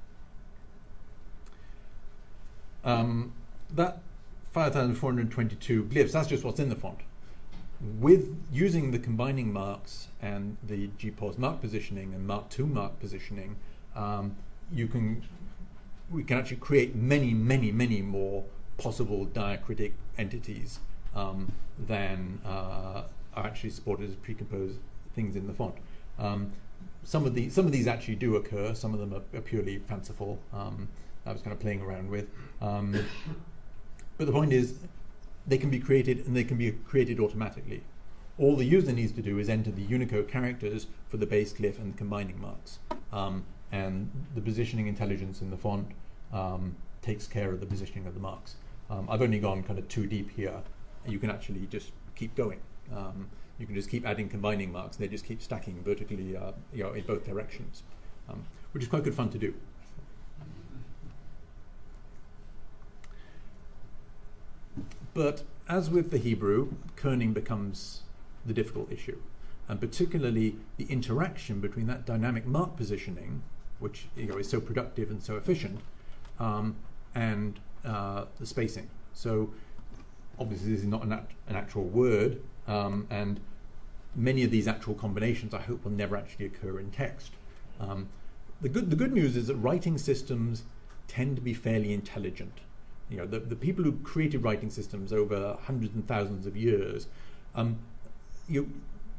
Um, that five thousand four hundred twenty-two glyphs, that's just what's in the font. With using the combining marks and the G P O S mark positioning and Mark two mark positioning, um, you can we can actually create many, many, many more possible diacritic entities um, than uh, are actually supported as precomposed things in the font. Um, some of the some of these actually do occur. Some of them are, are purely fanciful. Um, I was kind of playing around with. Um, but the point is, they can be created and they can be created automatically. All the user needs to do is enter the Unicode characters for the base glyph and the combining marks. um, and the positioning intelligence in the font um, takes care of the positioning of the marks. Um, I've only gone kind of too deep here. You can actually just keep going. Um, you can just keep adding combining marks, and they just keep stacking vertically, uh, you know, in both directions, um, which is quite good fun to do. But as with the Hebrew, kerning becomes the difficult issue, and particularly the interaction between that dynamic mark positioning, which you know is so productive and so efficient, um, and uh, the spacing. So obviously this is not an, act an actual word, um, and many of these actual combinations I hope will never actually occur in text. Um, the good the good news is that writing systems tend to be fairly intelligent. You know, the, the people who created writing systems over hundreds and thousands of years, um, you,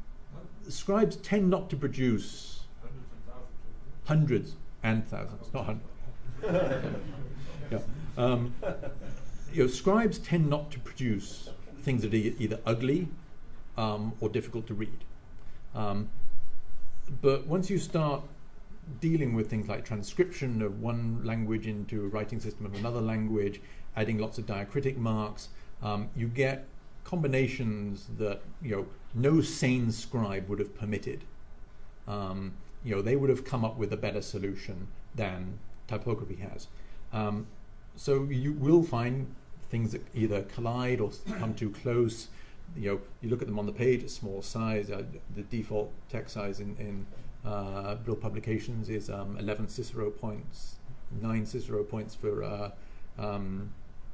scribes tend not to produce hundreds and thousands, not hundreds. yeah. um, you know, scribes tend not to produce things that are either ugly um, or difficult to read. Um, but once you start dealing with things like transcription of one language into a writing system of another language, adding lots of diacritic marks, um, you get combinations that you know no sane scribe would have permitted. Um, you know, they would have come up with a better solution than typography has. Um, so you will find things that either collide or come too close. You know, you look at them on the page, a small size. Uh, the default text size in, in uh, Brill Publications is um, eleven Cicero points, nine Cicero points for uh, um,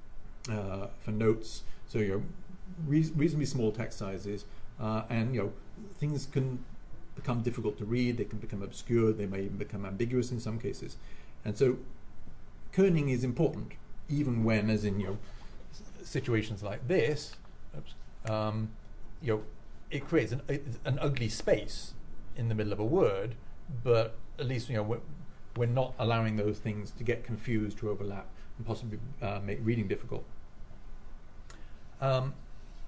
uh, for notes. So you know, re reasonably small text sizes, uh, and you know, things can become difficult to read. They can become obscure. They may even become ambiguous in some cases, and so kerning is important, even when, as in you know, situations like this. Oops, um, you know, it creates an, an ugly space in the middle of a word, but at least you know we're, we're not allowing those things to get confused, to overlap, and possibly uh, make reading difficult. Um,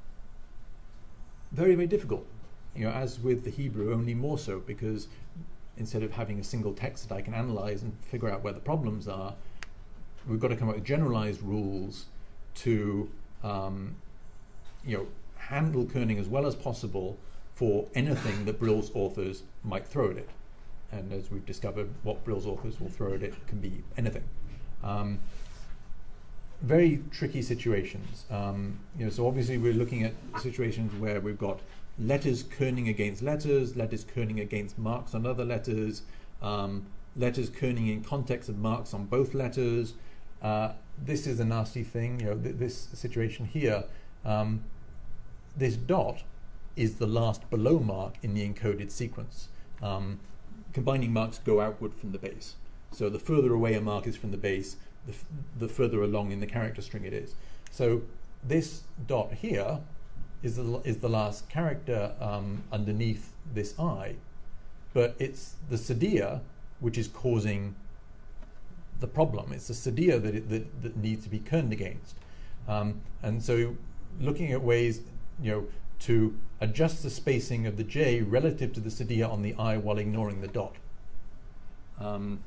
very, very difficult. You know, as with the Hebrew, only more so, because instead of having a single text that I can analyze and figure out where the problems are, we've got to come up with generalized rules to um, you know, handle kerning as well as possible for anything that Brill's authors might throw at it. And as we've discovered, what Brill's authors will throw at it can be anything. Um, very tricky situations. Um, you know, so obviously we're looking at situations where we've got letters kerning against letters, letters kerning against marks on other letters, um, letters kerning in context of marks on both letters. Uh, this is a nasty thing. You know, th this situation here. Um, this dot is the last below mark in the encoded sequence. Um, combining marks go outward from the base. So the further away a mark is from the base, the, f the further along in the character string it is. So this dot here is the, is the last character um, underneath this I, but it's the Sadia which is causing the problem. It's the Sadia that, it, that, that needs to be kerned against. Um, and so looking at ways, you know, to adjust the spacing of the J relative to the Sadia on the I while ignoring the dot. Um,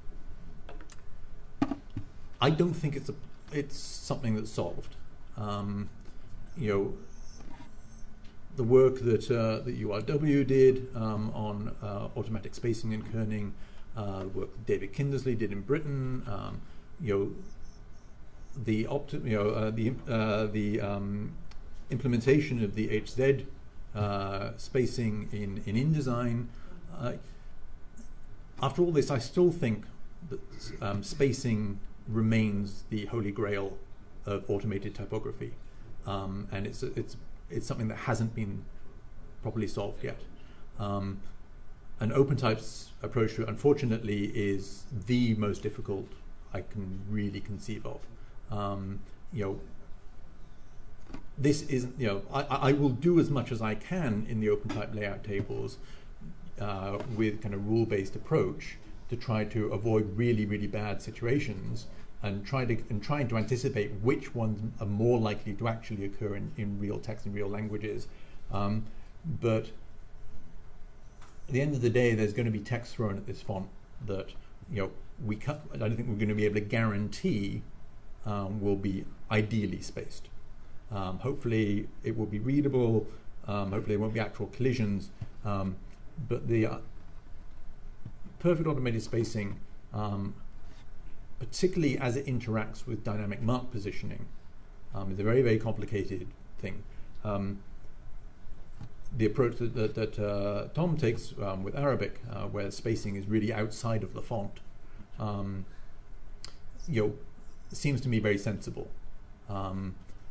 I don't think it's a it's something that's solved. Um, you know, the work that uh, that U R W did um, on uh, automatic spacing and kerning, uh, the work that David Kindersley did in Britain, um, you know, the opti you know uh, the uh, the um, implementation of the H Z uh, spacing in in InDesign. Uh, after all this, I still think that um, spacing remains the holy grail of automated typography, um, and it's it's it's something that hasn't been properly solved yet. Um, and OpenType's approach to it, unfortunately, is the most difficult I can really conceive of. Um, you know, this isn't. You know, I, I will do as much as I can in the OpenType layout tables uh, with kind of rule-based approach to try to avoid really, really bad situations, and try to and trying to anticipate which ones are more likely to actually occur in, in real text and real languages. Um, but at the end of the day, there's going to be text thrown at this font that, you know, we can't, I don't think we're going to be able to guarantee um, will be ideally spaced. Um, hopefully it will be readable, um, hopefully there won't be actual collisions, um, but the uh, perfect automated spacing, um, particularly as it interacts with dynamic mark positioning, um, is a very, very complicated thing. Um, the approach that, that, that uh, Tom takes um, with Arabic, uh, where spacing is really outside of the font, um, you know, seems to me very sensible. Um,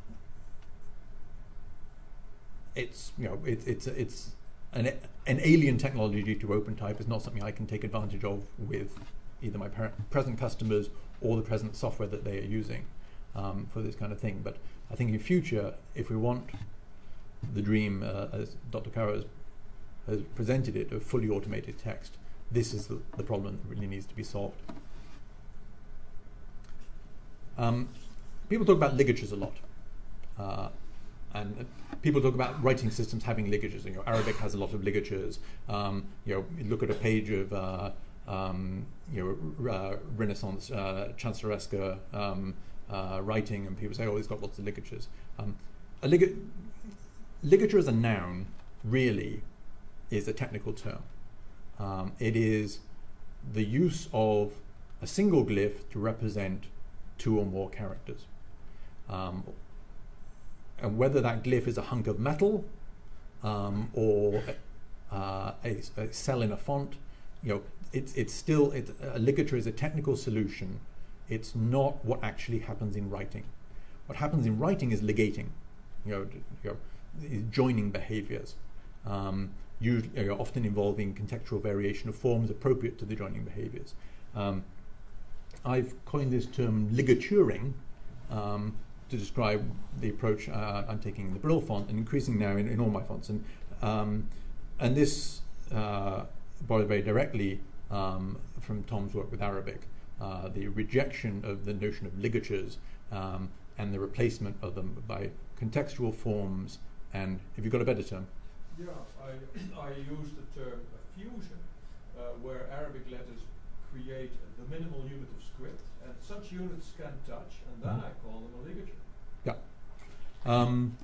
it's you know it, it's it's an an alien technology to OpenType. Is not something I can take advantage of with either my present customers or the present software that they are using um, for this kind of thing. But I think in future, if we want the dream, uh, as Doctor Caro has, has presented it, of fully automated text, this is the, the problem that really needs to be solved. Um, people talk about ligatures a lot. Uh, And uh, people talk about writing systems having ligatures. You know, Arabic has a lot of ligatures. Um, you know, you look at a page of uh, um, you know uh, Renaissance uh, Chancelleresque um, uh, writing, and people say, "Oh, it's got lots of ligatures." Um, a lig ligature as a noun really is a technical term. Um, it is the use of a single glyph to represent two or more characters. Um, And whether that glyph is a hunk of metal um, or uh, a, a cell in a font, you know, it's it's still it, a ligature is a technical solution. It's not what actually happens in writing. What happens in writing is ligating, you know, you know joining behaviors, um, usually, you know, often involving contextual variation of forms appropriate to the joining behaviors. Um, I've coined this term ligaturing. Um, to describe the approach uh, I'm taking in the Brill font, and increasing now in, in all my fonts. And, um, and this uh, borrowed very directly um, from Tom's work with Arabic, uh, the rejection of the notion of ligatures um, and the replacement of them by contextual forms, and, if you've got a better term. Yeah, I, I use the term uh, fusion, uh, where Arabic letters create the minimal unit of script, and such units can touch, and then mm-hmm. I call them a ligature. Yeah. Um,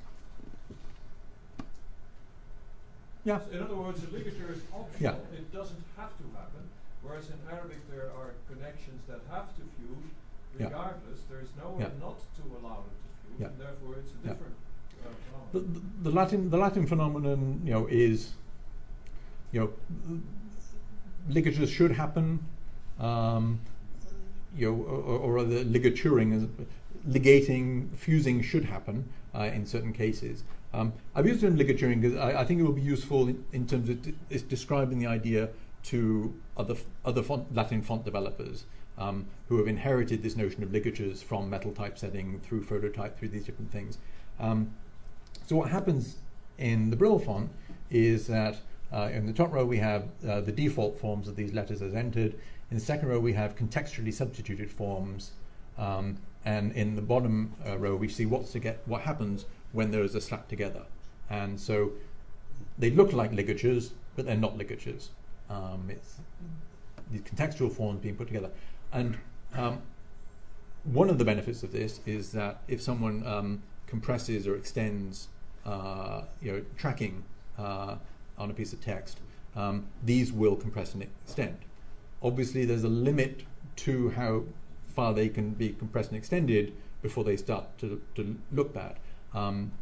yeah. So in other words, a ligature is optional. Yeah. It doesn't have to happen. Whereas in Arabic there are connections that have to fuse. Regardless, yeah. there is no way yeah. not to allow them to fuse, yeah. and therefore it's a different yeah. uh, phenomenon. The, the, the Latin, the Latin phenomenon, you know, is, you know, ligatures should happen. Um, you know, or, or the ligaturing, ligating, fusing should happen uh, in certain cases. Um, I've used the term ligaturing because I, I think it will be useful in, in terms of d it's describing the idea to other other font, Latin font developers um, who have inherited this notion of ligatures from metal typesetting through phototype, through these different things. Um, so what happens in the Brill font is that uh, in the top row we have uh, the default forms of these letters as entered. In the second row, we have contextually substituted forms, um, and in the bottom uh, row, we see what's to get what happens when there is a slap together. And so they look like ligatures, but they're not ligatures. Um, it's these contextual forms being put together. And um, one of the benefits of this is that if someone um, compresses or extends, uh, you know, tracking uh, on a piece of text, um, these will compress and extend. Obviously, there's a limit to how far they can be compressed and extended before they start to, to look bad. Um,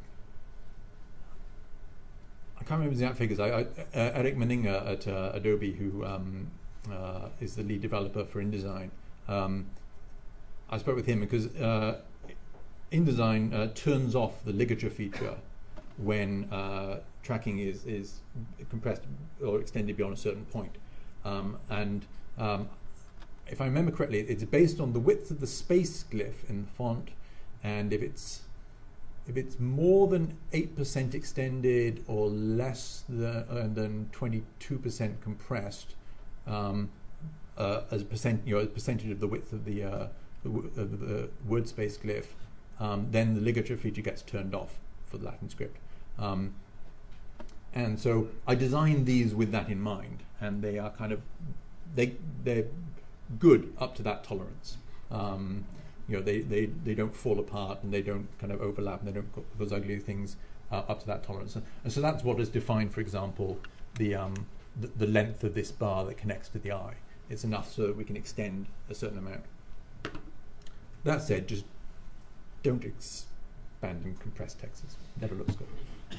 I can't remember the exact figures. I, I, uh, Eric Meninga at uh, Adobe, who um, uh, is the lead developer for InDesign, um, I spoke with him because uh, InDesign uh, turns off the ligature feature when uh, tracking is, is compressed or extended beyond a certain point. Um, and Um, if I remember correctly, it's based on the width of the space glyph in the font, and if it's if it's more than eight percent extended or less than, uh, than twenty-two percent compressed, um, uh, as a percent, you know, as a percentage of the width of the, uh, the, w of the word space glyph, um, then the ligature feature gets turned off for the Latin script. Um, and so I designed these with that in mind, and they are kind of they they're good up to that tolerance. Um, you know, they, they, they don't fall apart and they don't kind of overlap and they don't got those ugly things uh, up to that tolerance. And, and so that's what has defined, for example, the, um, the the length of this bar that connects to the eye. It's enough so that we can extend a certain amount. That said, just don't expand and compress texts. Never looks good.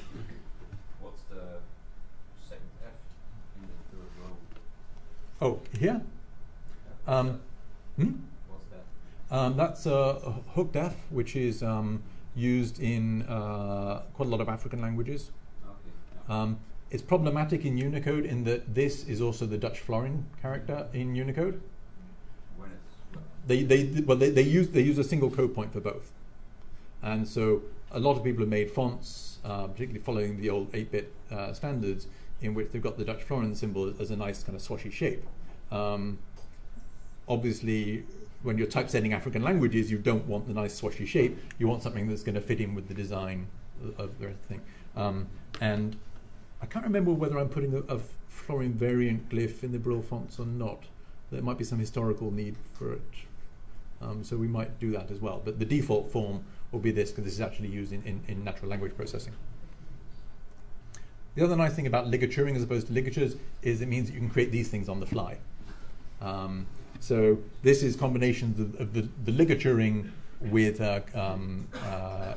What's the second F in the third row? Oh, here? Yeah. Um, hmm? What's that? Um, that's uh, hooked F, which is um, used in uh, quite a lot of African languages. Okay. Yeah. Um, it's problematic in Unicode in that this is also the Dutch florin character in Unicode. When it's They, they, well, they, they use they use a single code point for both, and so a lot of people have made fonts, uh, particularly following the old eight bit uh, standards, in which they've got the Dutch florin symbol as a nice kind of swashy shape. Um, obviously, when you're typesetting African languages, you don't want the nice swashy shape. You want something that's going to fit in with the design of the thing. Um, and I can't remember whether I'm putting a, a florin variant glyph in the Brill fonts or not. There might be some historical need for it. Um, so we might do that as well. But the default form will be this, because this is actually used in, in, in natural language processing. The other nice thing about ligaturing as opposed to ligatures is it means that you can create these things on the fly. Um, so this is combinations of, of the, the ligaturing with uh, um, uh,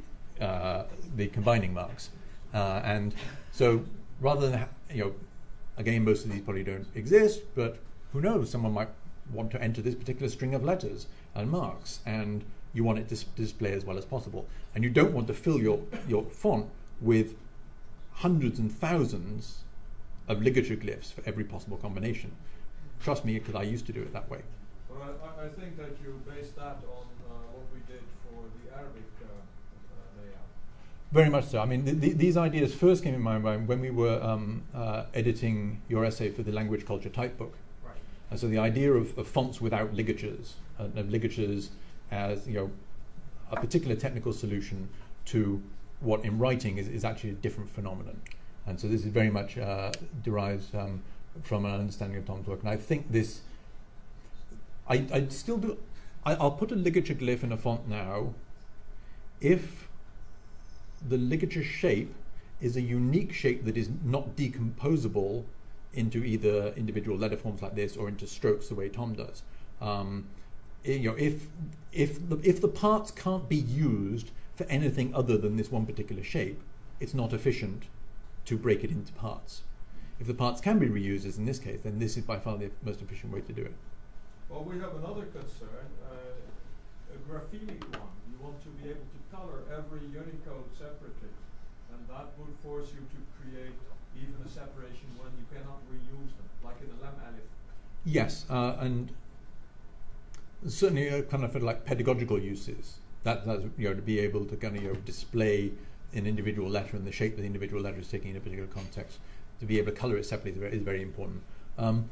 uh, the combining marks. Uh, and so rather than, ha you know, again, most of these probably don't exist, but who knows, someone might want to enter this particular string of letters and marks, and you want it to dis display as well as possible. And you don't want to fill your, your font with hundreds and thousands of ligature glyphs for every possible combination. Trust me, because I used to do it that way. Well, I, I think that you based that on uh, what we did for the Arabic uh, uh, layout. Very much so. I mean, th th these ideas first came in my mind when we were um, uh, editing your essay for the Language Culture Typebook. Right. And so the idea of, of fonts without ligatures, uh, of ligatures as, you know, a particular technical solution to what in writing is, is actually a different phenomenon. And so this is very much uh, derives um, from an understanding of Tom's work. And I think this, I, I still do, I, I'll put a ligature glyph in a font now if the ligature shape is a unique shape that is not decomposable into either individual letter forms like this or into strokes the way Tom does. Um, you know, if, if, the, if the parts can't be used for anything other than this one particular shape, it's not efficient to break it into parts. If the parts can be reused, as in this case, then this is by far the most efficient way to do it. Well, we have another concern, uh, a graphemic one. You want to be able to color every Unicode separately, and that would force you to create even a separation when you cannot reuse them, like in a Lem Alif. Yes, uh, and certainly uh, kind of for like pedagogical uses. That, that's, you know, to be able to kind of, you know, display an individual letter and the shape that the individual letter is taking in a particular context, to be able to color it separately is very, is very important. Um,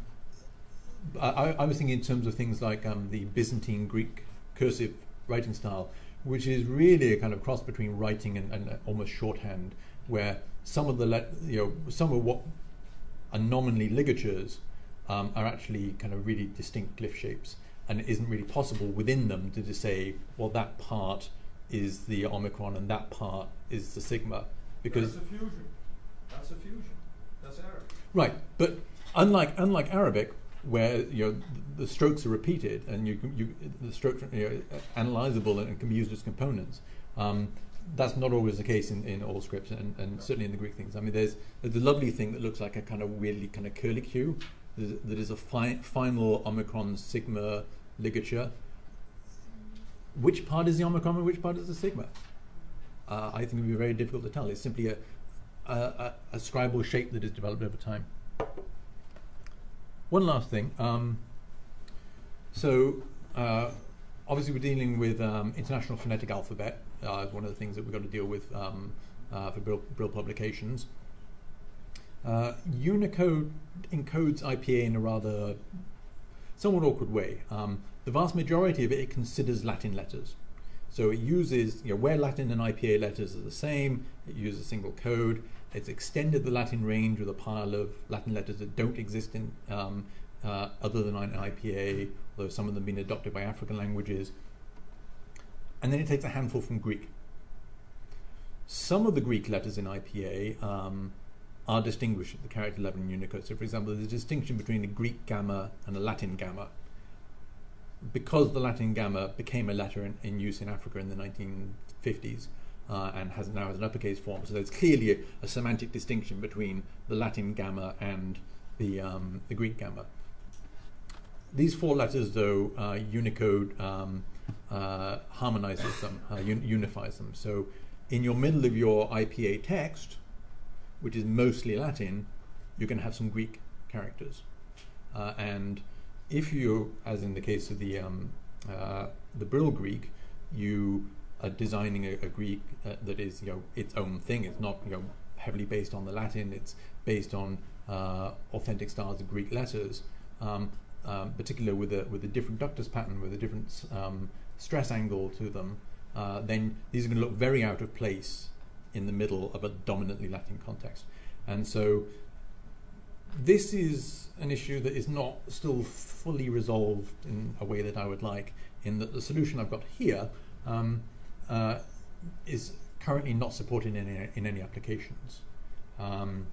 I, I was thinking in terms of things like um, the Byzantine Greek cursive writing style, which is really a kind of cross between writing and, and almost shorthand, where some of the let, you know some of what are nominally ligatures um, are actually kind of really distinct glyph shapes, and it isn't really possible within them to just say, well, that part is the Omicron and that part is the Sigma, because that's a fusion. That's a fusion. That's Arabic. Right, but unlike unlike Arabic, where you know the, the strokes are repeated and you you the strokes are, you know, analyzable and can be used as components. Um, that's not always the case in, in all scripts, and, and certainly in the Greek things. I mean, there's there's a lovely thing that looks like a kind of weirdly kind of curlicue. There's, that is a fi final Omicron Sigma ligature. Which part is the Omicron and which part is the Sigma? Uh, I think it would be very difficult to tell. It's simply a a, a, a scribal shape that is developed over time. One last thing. Um, so, uh, obviously, we're dealing with um, International Phonetic Alphabet. Uh, one of the things that we've got to deal with um, uh, for Brill, Brill publications. Uh, Unicode encodes I P A in a rather somewhat awkward way. Um, the vast majority of it, it considers Latin letters. So it uses, you know, where Latin and I P A letters are the same, it uses a single code. It's extended the Latin range with a pile of Latin letters that don't exist in, um, uh, other than in I P A, although some of them have been adopted by African languages. And then it takes a handful from Greek. Some of the Greek letters in I P A um, are distinguished at the character level in Unicode. So, for example, there's a distinction between a Greek gamma and a Latin gamma. Because the Latin gamma became a letter in, in use in Africa in the nineteen fifties uh, and has now has an uppercase form, so there's clearly a, a semantic distinction between the Latin gamma and the, um, the Greek gamma. These four letters, though, uh, Unicode um, uh, harmonizes them, uh, un unifies them. So in your middle of your I P A text, which is mostly Latin, you can have some Greek characters. Uh, and if you, as in the case of the, um, uh, the Brill Greek, you are designing a, a Greek uh, that is, you know, its own thing. It's not, you know, heavily based on the Latin. It's based on uh, authentic styles of Greek letters. Um, Um, particularly with a with a different ductus pattern, with a different um, stress angle to them, uh, then these are going to look very out of place in the middle of a dominantly Latin context. And so this is an issue that is not still fully resolved in a way that I would like, in that the solution I've got here um, uh, is currently not supported in any, in any applications. Um,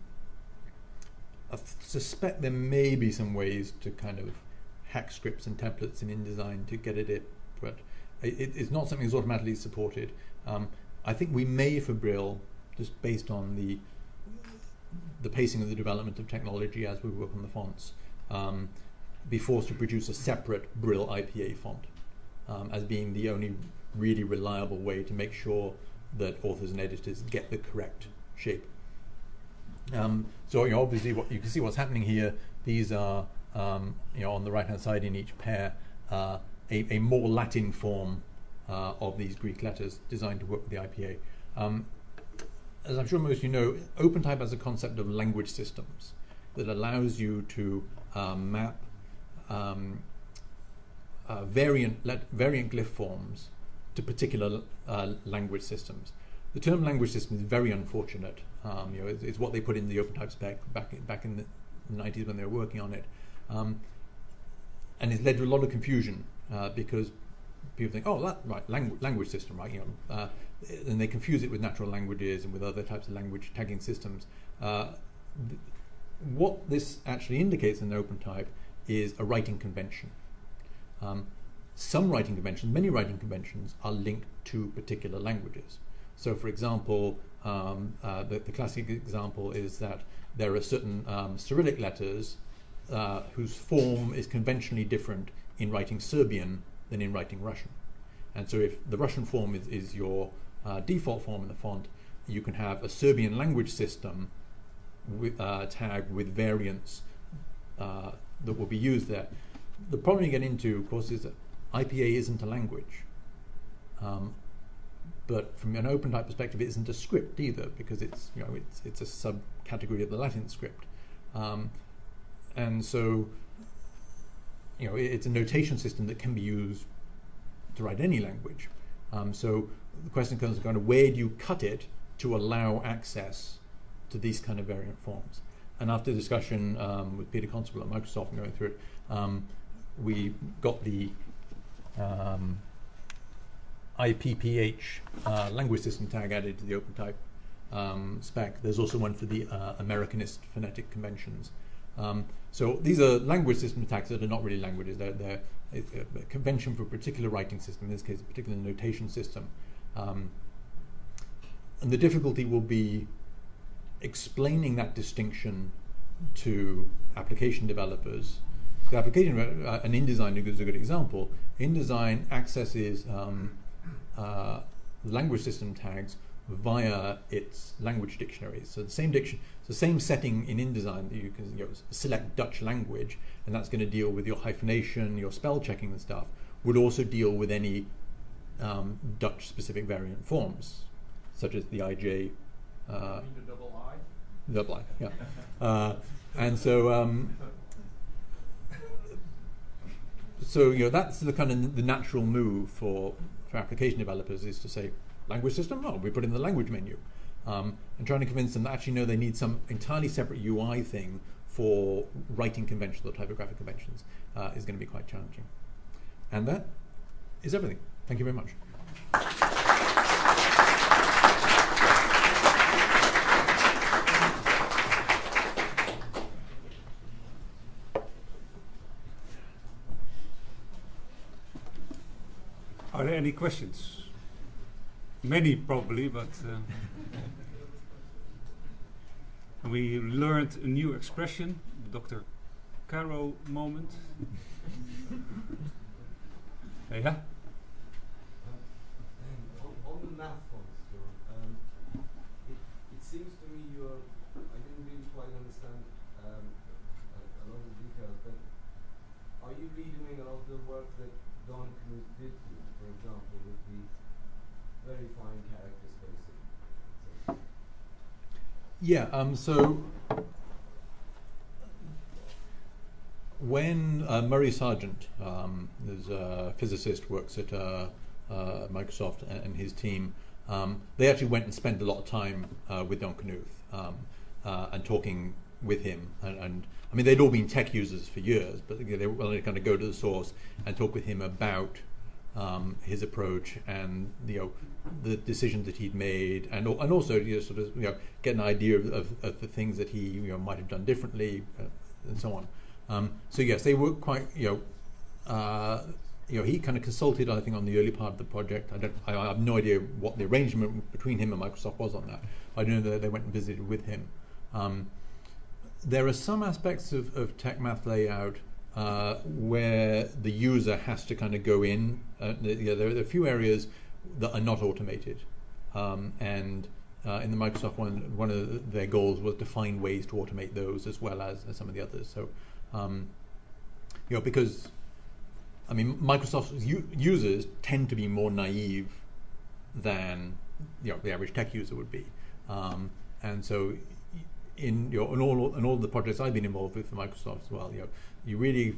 I suspect there may be some ways to kind of hack scripts and templates in InDesign to get at it, but it, it's not something that's automatically supported. Um, I think we may, for Brill, just based on the the pacing of the development of technology as we work on the fonts, um, be forced to produce a separate Brill I P A font um, as being the only really reliable way to make sure that authors and editors get the correct shape. Um, so you know, obviously, what you can see what's happening here. These are, um, you know, on the right-hand side in each pair, uh, a, a more Latin form uh, of these Greek letters designed to work with the I P A. Um, as I'm sure most of you know, OpenType has a concept of language systems that allows you to uh, map um, uh, variant variant glyph forms to particular uh, language systems. The term language system is very unfortunate. Um, you know, it's, it's what they put in the OpenType spec back in, back in the nineties when they were working on it, um, and it's led to a lot of confusion uh, because people think, oh, that right, langu language system, right? You know, uh, and they confuse it with natural languages and with other types of language tagging systems. Uh, th what this actually indicates in OpenType is a writing convention. Um, some writing conventions, many writing conventions, are linked to particular languages. So, for example, um, uh, the, the classic example is that there are certain um, Cyrillic letters uh, whose form is conventionally different in writing Serbian than in writing Russian. And so if the Russian form is, is your uh, default form in the font, you can have a Serbian language system with, uh, tag with variants uh, that will be used there. The problem you get into, of course, is that I P A isn't a language. Um, But from an OpenType perspective, it isn't a script either, because it's, you know, it's, it's a subcategory of the Latin script. Um, and so, you know, it, it's a notation system that can be used to write any language. Um, so the question comes kind of, where do you cut it to allow access to these kind of variant forms? And after discussion um, with Peter Constable at Microsoft and going through it, um, we got the um, I P P H uh, language system tag added to the OpenType um, spec. There's also one for the uh, Americanist phonetic conventions. Um, so these are language system tags that are not really languages. They're, they're a convention for a particular writing system, in this case a particular notation system. Um, and the difficulty will be explaining that distinction to application developers. The application, uh, and InDesign is a good example. InDesign accesses um, Uh, language system tags via its language dictionaries. So the same diction, the same setting in InDesign that you can, you know, select Dutch language, and that's going to deal with your hyphenation, your spell checking and stuff, would also deal with any um, Dutch specific variant forms, such as the I J. Uh, you mean the double I? Double I, yeah. uh, and so, um, so you know, that's the kind of the natural move for. for application developers, is to say, language system? Oh, we put in the language menu. Um, and trying to convince them that actually no, they need some entirely separate U I thing for writing conventions or typographic conventions uh, is going to be quite challenging. And that is everything. Thank you very much. Are there any questions? Many probably, but uh, we learned a new expression, Doctor Caro moment. uh, yeah? On, on the math ones, John, um, it, it seems to me you're, I didn't really quite understand um, a, a lot of the details, but are you redoing a lot of the work that Don Knuth did to you, for example, with the very fine character spacing? Yeah, um, so when uh, Murray Sargent, um, there's a physicist, works at uh, uh, Microsoft, and, and his team, um, they actually went and spent a lot of time uh, with Don Knuth um, uh, and talking with him. And, and I mean, they'd all been tech users for years, but you know, they were willing to kind of go to the source and talk with him about um, his approach and you know the decisions that he'd made, and and also you know, sort of you know get an idea of, of, of the things that he you know might have done differently, uh, and so on. Um, so yes, they were quite you know uh, you know he kind of consulted I think on the early part of the project. I don't I, I have no idea what the arrangement between him and Microsoft was on that. I know that they went and visited with him. Um, there are some aspects of, of TechMath layout uh, where the user has to kind of go in. Uh, yeah, there are a few areas that are not automated, um, and uh, in the Microsoft one, one of their goals was to find ways to automate those as well as, as some of the others. So, um, you know, because I mean, Microsoft's u users tend to be more naive than you know the average tech user would be, um, and so in you know in all in all the projects I've been involved with for Microsoft as well, you know, you really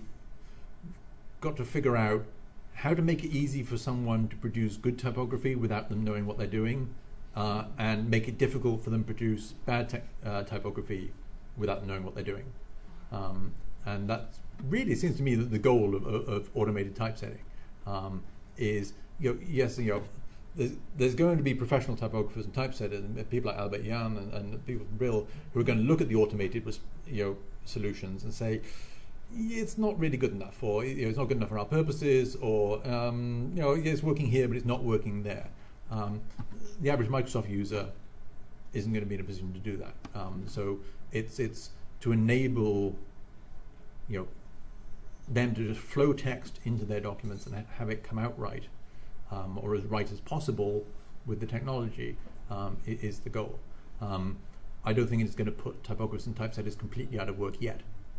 got to figure out how to make it easy for someone to produce good typography without them knowing what they're doing, uh, and make it difficult for them to produce bad uh, typography without them knowing what they're doing. Um, and that really seems to me that the goal of, of, of automated typesetting um, is, you know, yes, you know, there's, there's going to be professional typographers and typesetters, and people like Albert Jan and, and people from Brill who are going to look at the automated, you know, solutions and say, it's not really good enough, or you know, it's not good enough for our purposes, or um, you know, it's working here but it's not working there. Um, the average Microsoft user isn't going to be in a position to do that. Um, so it's it's to enable you know them to just flow text into their documents and ha have it come out right, um, or as right as possible with the technology, um, is the goal. Um, I don't think it's going to put typographers and typesetters completely out of work yet.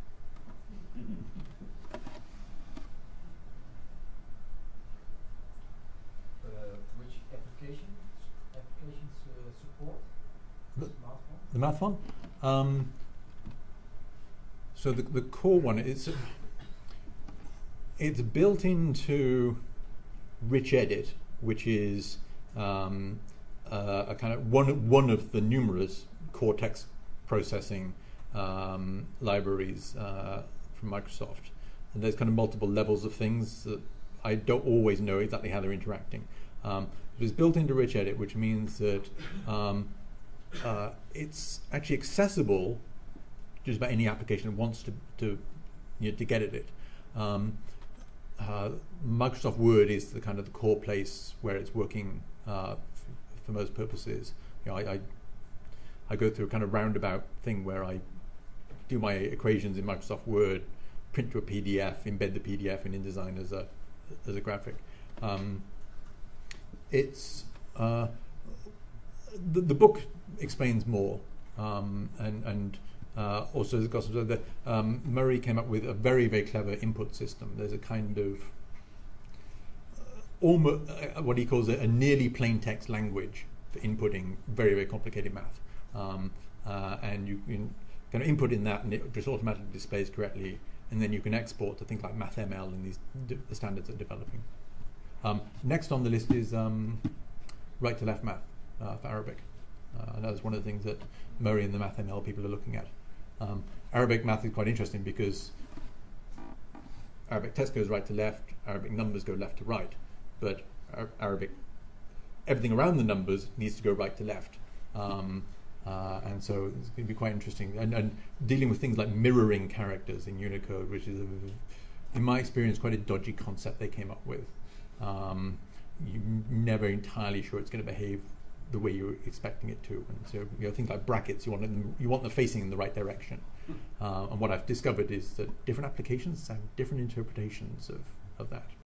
Uh, which applications applications uh, support the math one? The math one. Um, so the the core one is it's built into Rich Edit, which is um, uh, a kind of one one of the numerous core text processing um, libraries uh, from Microsoft, and there's kind of multiple levels of things that I don't always know exactly how they're interacting. Um, it's built into Rich Edit, which means that um, uh, it's actually accessible to just about any application that wants to to you know, to get at it. Um, uh, Microsoft Word is the kind of the core place where it's working uh, for most purposes. You know, I, I I go through a kind of roundabout thing where I do my equations in Microsoft Word, print to a P D F, embed the P D F in InDesign as a as a graphic. Um, it's uh, the the book explains more, um, and and uh, also has got some, the, um, Murray came up with a very very clever input system. There's a kind of uh, almost uh, what he calls a, a nearly plain text language for inputting very very complicated math, um, uh, and you can kind of input in that and it just automatically displays correctly, and then you can export to things like MathML and these the standards that are developing. Um, next on the list is um, right to left math uh, for Arabic. Uh, and that's one of the things that Murray and the MathML people are looking at. Um, Arabic math is quite interesting because Arabic text goes right to left, Arabic numbers go left to right, but Ar- Arabic, everything around the numbers needs to go right to left. Um, uh, and so it's going to be quite interesting. And, and dealing with things like mirroring characters in Unicode, which is, a, in my experience, quite a dodgy concept they came up with. Um, you're never entirely sure it's going to behave the way you're expecting it to. And so, you know, things like brackets, you want them, you want them facing in the right direction. Uh, and what I've discovered is that different applications have different interpretations of, of that.